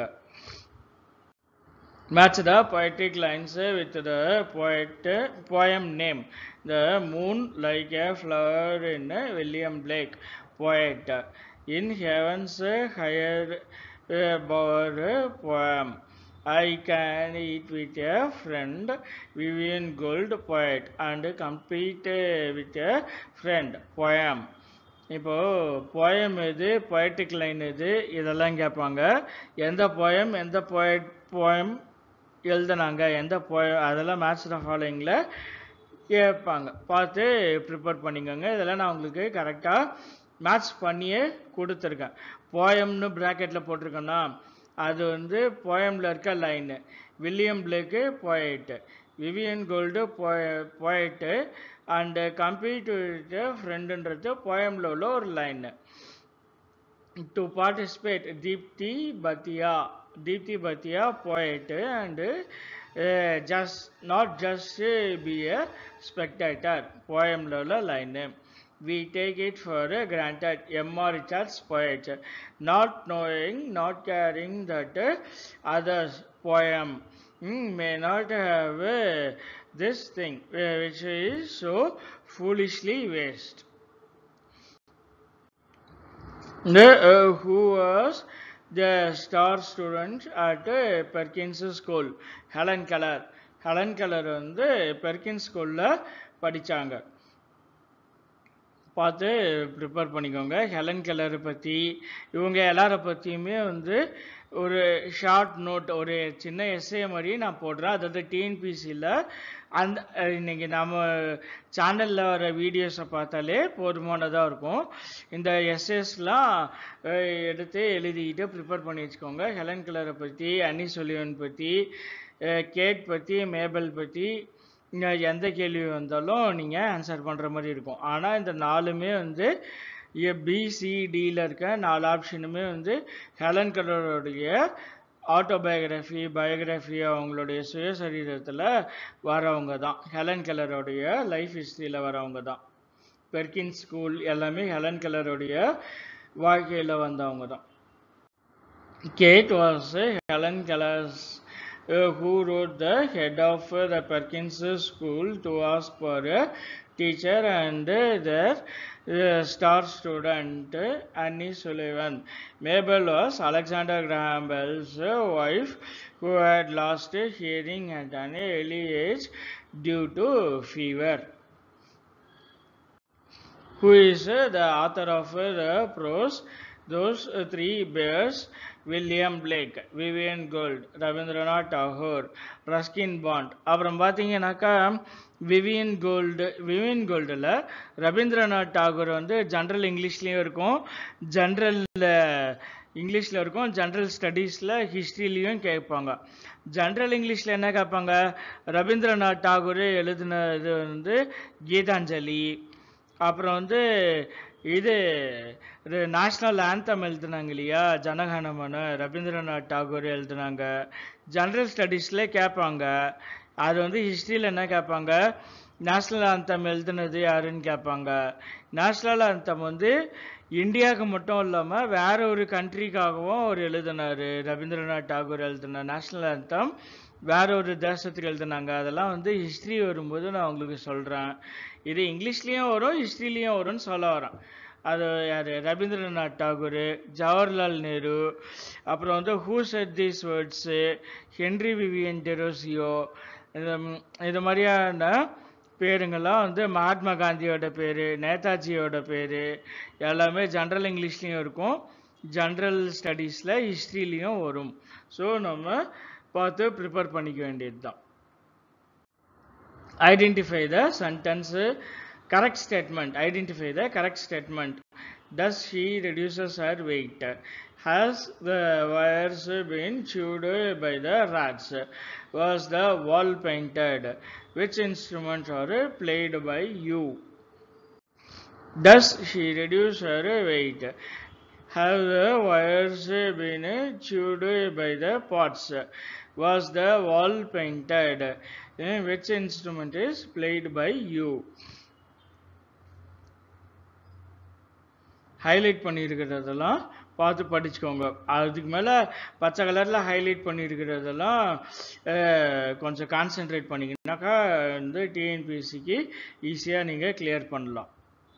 Match the poetic lines uh, with the poet uh, poem name. The moon like a flower in uh, William Blake, poet. In heaven's uh, higher Bower poem. I can eat with a friend, Vivian Gould, poet, and compete with a friend, poem. இப்போது poem எது, poetic line எது, இதெல்லாம் கேட்பாங்க. எந்த poem எந்த poet poem எழுதுனாங்க, எந்த poem, அதெல்லாம் மேட்ச் த ஃபாலோயிங்கில் கேட்பாங்க. பார்த்து ப்ரிப்பேர் பண்ணிக்கோங்க. இதெல்லாம் நான் உங்களுக்கு கரெக்டாக மேட்ச் பண்ணியே கொடுத்துருக்கேன். போயம்னு ப்ராக்கெட்டில் போட்டிருக்கேன்னா அது வந்து போயமில் இருக்க line. William Blake poet, Vivian Gold போய போயட்டு அண்டு கம்பீட் வித் ஃப்ரெண்டுன்றது போயமில் உள்ள ஒரு line. To participate Deepti Bhatia, Deepti Bhatia poet and just not just be a spectator, போயமில் உள்ள line. We take it for granted, M R Richards, poet, not knowing, not caring that others' poem mm, may not have uh, this thing uh, which is so foolishly waste. The, uh, who was the star student at uh, Perkins School? Helen Keller. Helen Keller வந்து Perkins ஸ்கூலில் படித்தாங்க. பார்த்து prepare பண்ணிக்கோங்க. Helen கெல்லரை பற்றி இவங்க எல்லாரை பற்றியுமே வந்து ஒரு ஷார்ட் நோட், ஒரு சின்ன எஸ்ஏ மாதிரி நான் போடுறேன். அதாவது டிஎன்பிசியில் அந்த இன்றைக்கி நம்ம சேனலில் வர வீடியோஸை பார்த்தாலே போதுமானதாக இருக்கும். இந்த எஸ்ஏஸ்லாம் எடுத்து எழுதிக்கிட்டு ப்ரிப்பேர் பண்ணி வச்சுக்கோங்க. ஹெலன் கெல்லரை பற்றி, அன்னி சொலிவன் பற்றி, கேட் பற்றி, மேபல் பற்றி இங்கே எந்த கேள்வி வந்தாலும் நீங்கள் ஆன்சர் பண்ணுற மாதிரி இருக்கும். ஆனால் இந்த நாலுமே வந்து பிசிடியில் இருக்க நாலு ஆப்ஷனுமே வந்து ஹெலன் கெல்லருடைய ஆட்டோபயோகிராஃபி பயோகிராஃபி அவங்களுடைய சுயசரீரத்தில் வரவங்க தான். ஹெலன் கெல்லருடைய லைஃப் ஹிஸ்ட்ரியில் வரவங்க தான். பெர்கின்ஸ் ஸ்கூல் எல்லாமே ஹெலன் கெல்லருடைய வாழ்க்கையில் வந்தவங்க தான். Kate was Helen Keller's Uh, who wrote the head of uh, the Perkins School to ask for a teacher, and uh, their uh, star student uh, Annie Sullivan. Mabel was Alexander Graham Bell's uh, wife, who had lost uh, hearing at an early age due to fever. Who is uh, the author of uh, the prose Those uh, Three Bears? William Blake, Vivian Gould, Rabindranath Tagore, Ruskin Bond. அப்புறம் பார்த்தீங்கன்னாக்கா Vivian gold Vivian கோல்டில் ரவீந்திரநாத் டாகூர் வந்து general இங்கிலீஷ்லேயும் இருக்கும், general இங்கிலீஷில் இருக்கும், general ஸ்டடீஸில் ஹிஸ்ட்ரிலையும் கேட்பாங்க. General இங்கிலீஷில் என்ன கேட்பாங்க, ரவீந்திரநாத் டாகூர் எழுதினது வந்து கீதாஞ்சலி, அப்புறம் வந்து இது நேஷ்னல் ஆந்தம் எழுதுனாங்க இல்லையா ஜனகணமன, ரவீந்திரநாத் டாகூர் எழுதுனாங்க. ஜென்ரல் ஸ்டடீஸில் கேட்பாங்க. அது வந்து ஹிஸ்ட்ரியில் என்ன கேட்பாங்க, நேஷ்னல் ஆந்தம் எழுதுனது யாருன்னு கேட்பாங்க. நேஷ்னல் ஆந்தம் வந்து இந்தியாவுக்கு மட்டும் இல்லாமல் வேற ஒரு கண்ட்ரிக்காகவும் அவர் எழுதினார். ரவீந்திரநாத் டாகூர் எழுதின நேஷ்னல் ஆந்தம் வேற ஒரு தேசத்துக்கு எழுதினாங்க. அதெல்லாம் வந்து ஹிஸ்ட்ரி வரும்போது நான் உங்களுக்கு சொல்கிறேன். இது இங்கிலீஷ்லேயும் வரும் ஹிஸ்ட்ரிலையும் வரும்னு சொல்ல வரேன். அது யார், ரவீந்திரநாத் டாகூர், ஜவஹர்லால் நேரு, அப்புறம் வந்து who said these words, Henry Vivian Derozio, இந்த இது மாதிரியான பேருங்கள்லாம் வந்து மகாத்மா காந்தியோட பேர், நேதாஜியோட பேர் எல்லாமே ஜென்ரல் இங்கிலீஷ்லேயும் இருக்கும், ஜென்ரல் ஸ்டடீஸில் ஹிஸ்ட்ரிலையும் வரும். ஸோ நம்ம பார்த்து ப்ரிப்பேர் பண்ணிக்க வேண்டியது தான். Identify the sentence correct statement. Identify the correct statement. Thus she reduces her weight. Has the wires been chewed by the rats? Was the wall painted? Which instruments are played by you? Thus she reduced her weight. Have the wires been chewed by the pots? Was the wall painted? Which instrument is played by you? Highlight பண்ணியிருக்கிறதெல்லாம் பார்த்து படிச்சுக்கோங்க. அதுக்கு மேலே பச்சை கலரில் highlight பண்ணியிருக்கிறதெல்லாம் கொஞ்சம் concentrate பண்ணிங்கனாக்கா வந்து டிஎன்பிஎஸ்சிக்கு ஈஸியாக நீங்கள் கிளியர் பண்ணலாம்.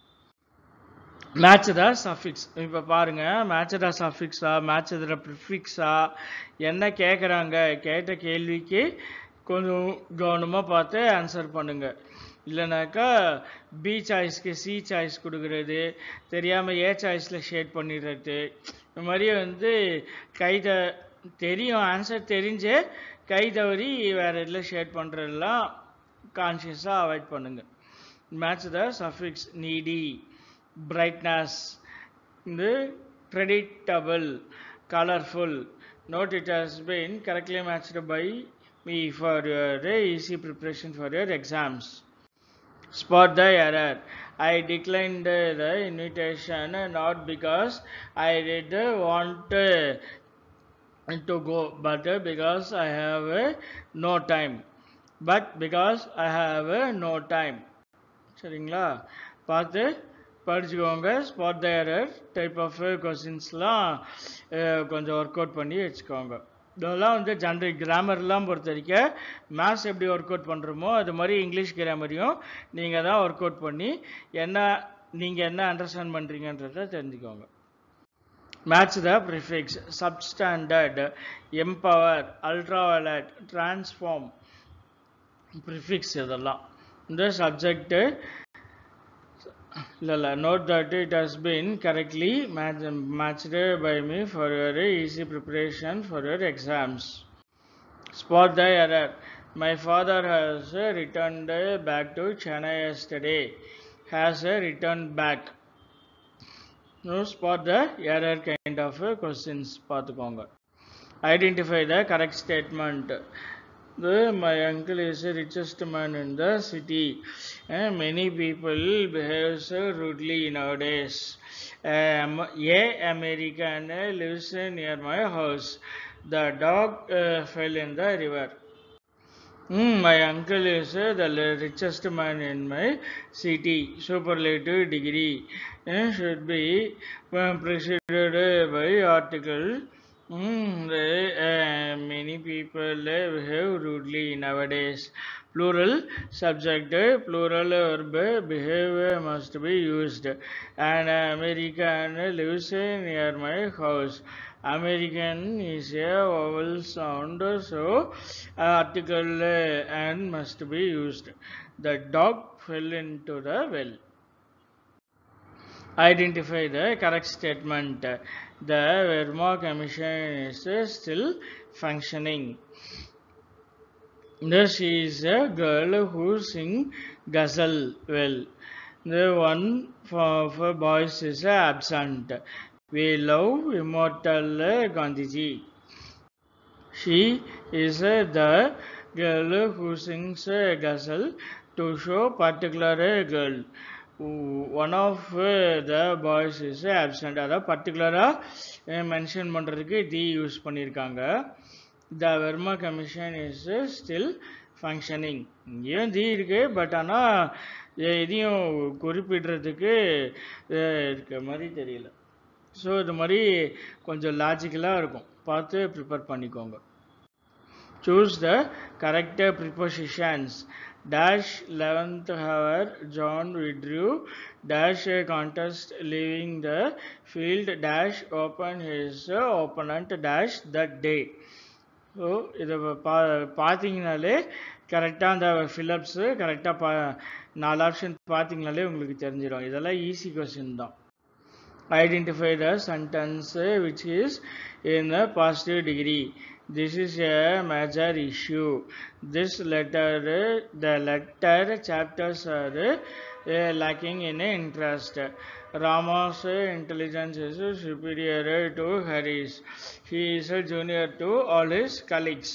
மேட்சதா சஃபிக்ஸ் இப்போ பாருங்கள், மேட்சதா சஃபிக்ஸா மேட்சதா ப்ரிஃபிக்ஸா என்ன கேட்குறாங்க, கேட்ட கேள்விக்கு கொஞ்சம் கவனமாக பார்த்து ஆன்சர் பண்ணுங்கள். இல்லைனாக்கா பி சாய்ஸ்க்கு சி சாய்ஸ் கொடுக்கறது, தெரியாமல் ஏ சாய்ஸில் ஷேட் பண்ணிடுறது, இந்த மாதிரி வந்து கை த தெரியும் ஆன்சர் தெரிஞ்சு கை தவறி வேறு இதில் ஷேட் பண்ணுறதெல்லாம் கான்ஷியஸாக அவாய்ட் பண்ணுங்கள். Match the suffix needy, brightness, இந்த predictable, colorful. Note it has been correctly matched by me for your easy preparation for your exams. Spot the error. I declined the invitation not because I did want to go, but because I have no time. But because I have no time. சரிங்களா, பார்த்து படிச்சுக்கோங்க. Spot the error type of கொஸ்டின்ஸ்லாம் கொஞ்சம் work out பண்ணி வச்சுக்கோங்க. இதெல்லாம் வந்து general கிராமர்லாம் பொறுத்த வரைக்கும் மேத்ஸ் எப்படி ஒர்க் அவுட் பண்ணுறோமோ அது மாதிரி இங்கிலீஷ் கிராமரையும் நீங்கள் தான் ஒர்க் அவுட் பண்ணி என்ன நீங்கள் என்ன அண்டர்ஸ்டாண்ட் பண்ணுறீங்கன்றத தெரிஞ்சுக்கோங்க. Match the prefix, substandard, empower, ultraviolet, transform prefix இதெல்லாம் இந்த சப்ஜெக்டு இல்லை இல்லை note that it has been correctly match, matched by me for your easy preparation for your exams. Spot the error. My father has returned back to Chennai yesterday. Has returned back. No, spot the error kind of questions பார்த்துக்கோங்க. Identify the correct statement. The, my uncle is the richest man in the city. Uh, many people behave so rudely nowadays. Um, a American lives near my house. The dog uh, fell in the river. Mm, my uncle is uh, the richest man in my city. Superlative degree uh, should be uh, preceded by article. Mm, the, uh, many people uh, behave rudely nowadays. Plural subject, uh, plural verb, behave must be used. An American lives near my house. American is a vowel sound, so article uh, and must be used. The dog fell into the well. Identify the correct statement. The Verma Commission is uh, still functioning. The she is a girl who sings ghazal well. The one for, for boys is uh, absent. We love immortal uh, Gandhiji. She is uh, the girl who sings a ghazal to show particular girl. One of uh, the boys is absent. அதாவது பர்டிகுலராக mention பண்ணுறதுக்கு the use பண்ணியிருக்காங்க. The Verma commission is still functioning. இங்கேயும் the இருக்கு, but ஆனால் எதையும் குறிப்பிடுறதுக்கு இருக்க மாதிரி தெரியல. ஸோ இது மாதிரி கொஞ்சம் லாஜிக்கலாக இருக்கும், பார்த்து ப்ரிப்பேர் பண்ணிக்கோங்க. Choose the correct prepositions. Dash eleventh hour, John withdrew. Dash a contest, leaving the field. Dash open his opponent. Dash that day. So இதை பா பார்த்தீங்கனாலே கரெக்டாக அந்த ஃபில்லப்ஸு கரெக்டாக பா நாலு ஆப்ஷன் பார்த்தீங்கனாலே உங்களுக்கு தெரிஞ்சிடும். இதெல்லாம் ஈஸி கொஸ்டின் தான். Identify the sentence which is in the positive degree. This is a major issue. This letter, the letter chapters are uh, lacking in interest. Rama's intelligence is superior to Harry's. He is a junior to all his colleagues.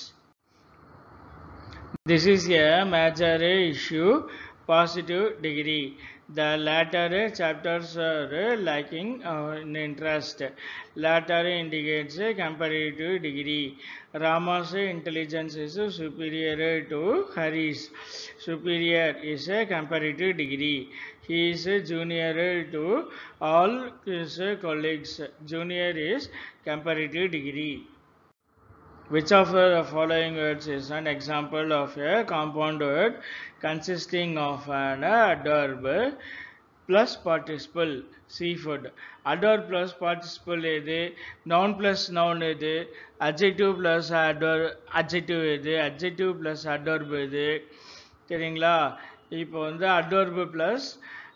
This is a major issue, positive degree. The latter chapters are lacking in interest. Latter indicates a comparative degree. Rama's intelligence is superior to Hari's. Superior is a comparative degree. He is junior to all his colleagues. Junior is comparative degree. Which of the following words is an example of a compound word consisting of an adverb plus participle? Seafood. Adverb plus participle எது? Noun plus noun எது? Adjective plus adverb adjective எது? Adjective plus adverb எது? சரிங்களா? இப்போ வந்து adverb plus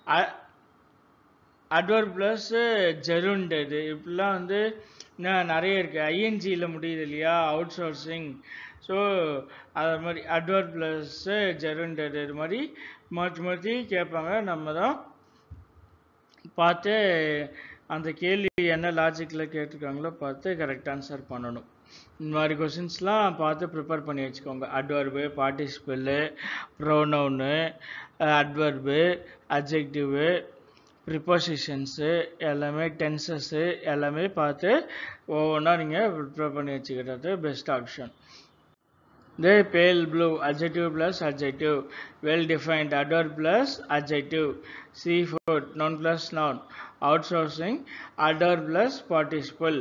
adverb plus gerund எது? இப்படிலாம் வந்து நிறைய இருக்குது. ஐஎன்ஜியில் முடியுது இல்லையா, அவுட் சோர்சிங். ஸோ அது மாதிரி அட்வர்ப் ப்ளஸ் ஜெரண்ட் இது மாதிரி மாற்றி மாற்றி கேட்பாங்க. நம்ம தான் பார்த்து அந்த கேள்வி என்ன லாஜிக்கில் கேட்டிருக்காங்களோ பார்த்து கரெக்ட் ஆன்சர் பண்ணணும். இந்த மாதிரி கொஷின்ஸ்லாம் பார்த்து ப்ரிப்பேர் பண்ணி வச்சுக்கோங்க. அட்வர்பு, பார்ட்டிசிபிளு, ப்ரோனவுனு, அட்வர்பு, அட்ஜெக்டிவு, ப்ரிப்போசிஷன்ஸு எல்லாமே, டென்சஸ்ஸு எல்லாமே பார்த்து ஒவ்வொன்றா நீங்கள் ப்ரிப்பேர் பண்ணி வச்சுக்கிறது best option. The pale blue, adjective plus adjective. Well defined, adverb plus adjective. Seafood, noun plus noun. Outsourcing, adverb plus participle.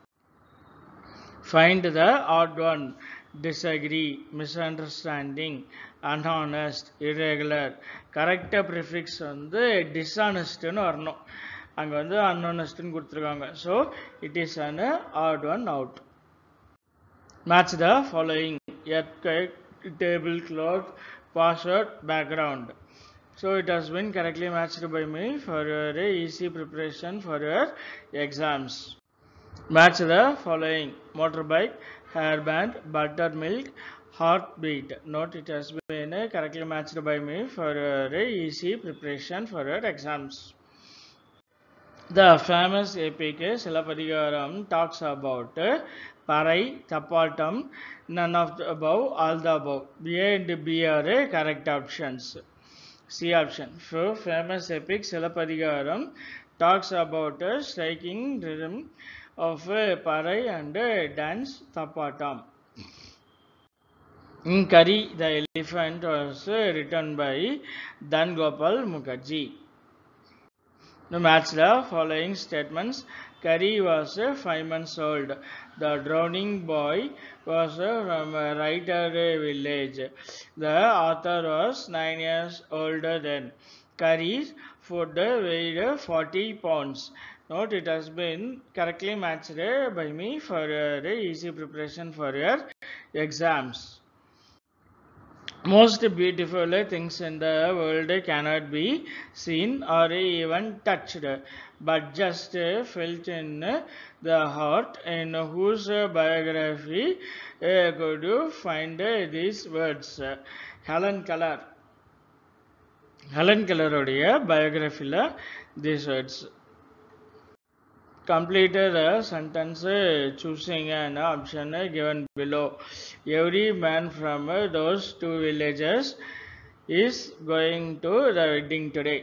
Find the odd one. Disagree, misunderstanding, unhonest, irregular. கரெக்டாக prefix வந்து டிஸ்ஆனஸ்ட்னு வரணும். அங்கே வந்து அன்ஹானஸ்ட்னு கொடுத்துருக்காங்க. So it is an odd one out. Match the following: earthquake, tablecloth, password, background. So it has been correctly matched by me for your easy preparation for your exams. Match the following: motorbike, hairband, buttermilk, heartbeat. Note it has been correctly matched by me for your easy preparation for your exams. The famous epic Silappadigaram talks about Parai, Tappatam, none of the above, all the above. A and B are correct options. C option. So, famous epic Silappadigaram talks about a striking rhythm of Parai and dance Tappatam. In Kari, the elephant was written by Dan Gopal Mukherjee. To match the following statements, Kari was five months old. The drowning boy was from a writer village. The author was nine years older then. Kari's food weighed forty pounds. Note, it has been correctly matched by me for your easy preparation for your exams. Most beautiful things in the world cannot be seen or even touched, but just felt in the heart. In whose biography uh, could you find these words? Helen Keller. Helen Keller உடைய biography-ல these words. Complete the sentence choosing an option given below. Every man from those two villages is going to the wedding today.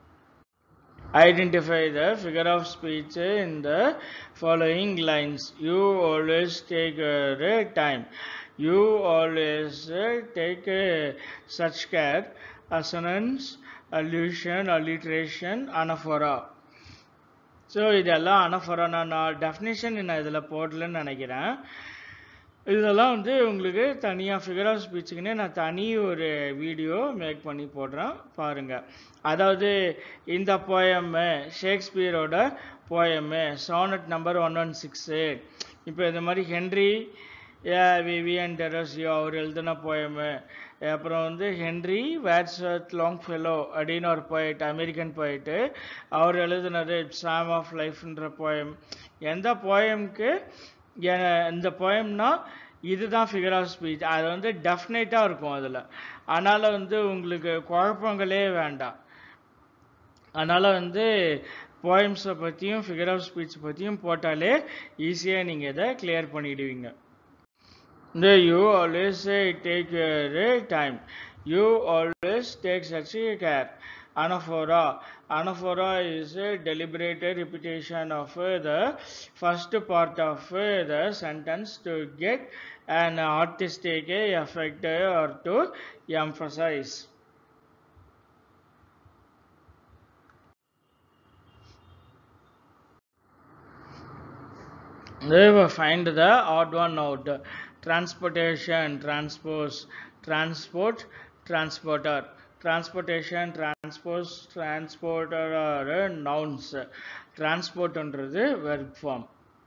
Identify the figure of speech in the following lines. You always take your time. You always take such care. Assonance, allusion, alliteration, anaphora. So இதெல்லாம் அனஃபரானா நான் definition நான் இதில் போடலன்னு நினைக்கிறேன். இதெல்லாம் வந்து உங்களுக்கு தனியாக ஃபிகர் ஆஃப் ஸ்பீச்சுக்குன்னே நான் தனி ஒரு வீடியோ மேக் பண்ணி போடுறேன் பாருங்கள். அதாவது இந்த போயம்மு ஷேக்ஸ்பியரோட poem sonnet number one one six இப்போ இந்த மாதிரி ஹென்ரி விவியன் டெரோசியோ அவர் எழுதின போயம்மு, அப்புறம் வந்து ஹென்ரி வேட்ஸ்வர்த் லாங்ஃபெல்லோ அப்படின்னு ஒரு போயிட் அமெரிக்கன் போயிட்டு அவர் எழுதினது சாம் ஆஃப் லைஃப்ன்ற போயம். எந்த போயம்க்கு இந்த போயம்னா இதுதான் ஃபிகர் ஆஃப் ஸ்பீச், அது வந்து டெஃபினேட்டாக இருக்கும் அதில். அதனால் வந்து உங்களுக்கு குழப்பங்களே வேண்டாம். அதனால் வந்து போயம்ஸை பற்றியும் ஃபிகர் ஆஃப் ஸ்பீச் பற்றியும் போட்டாலே ஈஸியாக நீங்கள் இதை கிளியர் பண்ணிவிடுவீங்க. You always take your time. You always take such care. Anaphora. Anaphora is a deliberate repetition of the first part of the sentence to get an artistic effect or to emphasize. They will find the odd one out. Transportation, transpose, transport, transporter. Transportation, transpose, transporter are nouns. Transport என்றது verb form.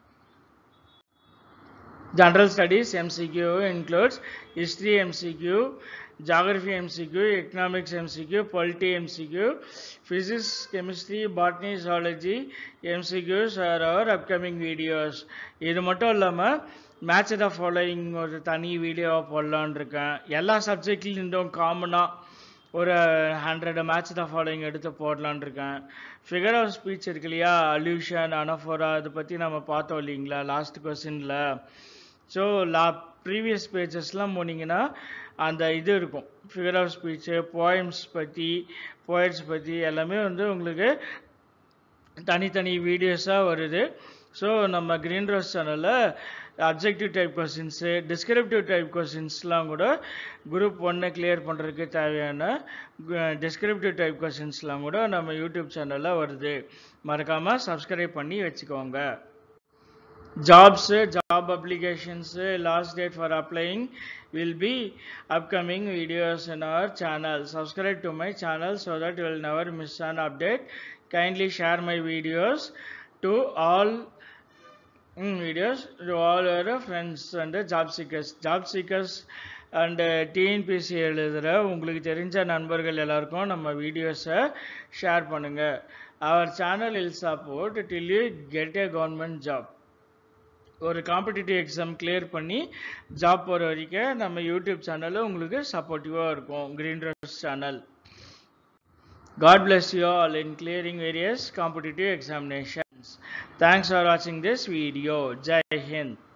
General studies M C Q includes history M C Q, geography M C Q, economics M C Q, polity M C Q, physics, chemistry, botany, zoology M C Qs are our upcoming videos. இது மட்டும் இல்லாமல் match the following ஒரு தனி வீடியோவாக போடலான் இருக்கேன். எல்லா சப்ஜெக்ட்லையும் இருந்தும் காமனாக ஒரு ஹண்ட்ரட் மேட்ச் த ஃபாலோயிங் எடுத்து போடலான் இருக்கேன். ஃபிகர் ஆஃப் ஸ்பீச் இருக்கு இல்லையா, அல்யூஷன், அனஃபோரா, அதை பற்றி நம்ம பார்த்தோம் இல்லைங்களா லாஸ்ட் கொஸ்டினில். ஸோ லா ப்ரீவியஸ் பேஜஸ்லாம் போனீங்கன்னா அந்த இது இருக்கும், ஃபிகர் ஆஃப் ஸ்பீச்சு, போயம்ஸ் பற்றி, போயட்ஸ் பற்றி எல்லாமே வந்து உங்களுக்கு தனித்தனி வீடியோஸாக வருது. ஸோ நம்ம கிரீன் ரோஸ் சேனலில் objective type questions, descriptive type கொஸ்டின்ஸ்லாம் கூட குரூப் ஒன்னை கிளியர் பண்ணுறதுக்கு தேவையான டிஸ்கிரிப்டிவ் டைப் கொஸ்டின்ஸ்லாம் கூட நம்ம யூடியூப் சேனலில் வருது. மறக்காமல் சப்ஸ்கிரைப் பண்ணி வச்சுக்கோங்க. Jobs, job applications, last date for applying will be upcoming videos in our channel. Subscribe to my channel so that you will never miss an update. Kindly share my videos to all mm, videos to all your friends and job seekers. Job seekers and T N P S C எழுதுகிற உங்களுக்கு தெரிஞ்ச நண்பர்கள் எல்லாருக்கும் நம்ம வீடியோஸை share பண்ணுங்கள். Our channel will support till you get a government job. ஒரு competitive exam clear பண்ணி ஜாப் போகிற வரைக்கும் நம்ம யூடியூப் சேனலில் உங்களுக்கு சப்போர்ட்டிவாக இருக்கும் green rose channel. God bless you all in clearing various competitive examinations. Thanks for watching this video. Jai Hind.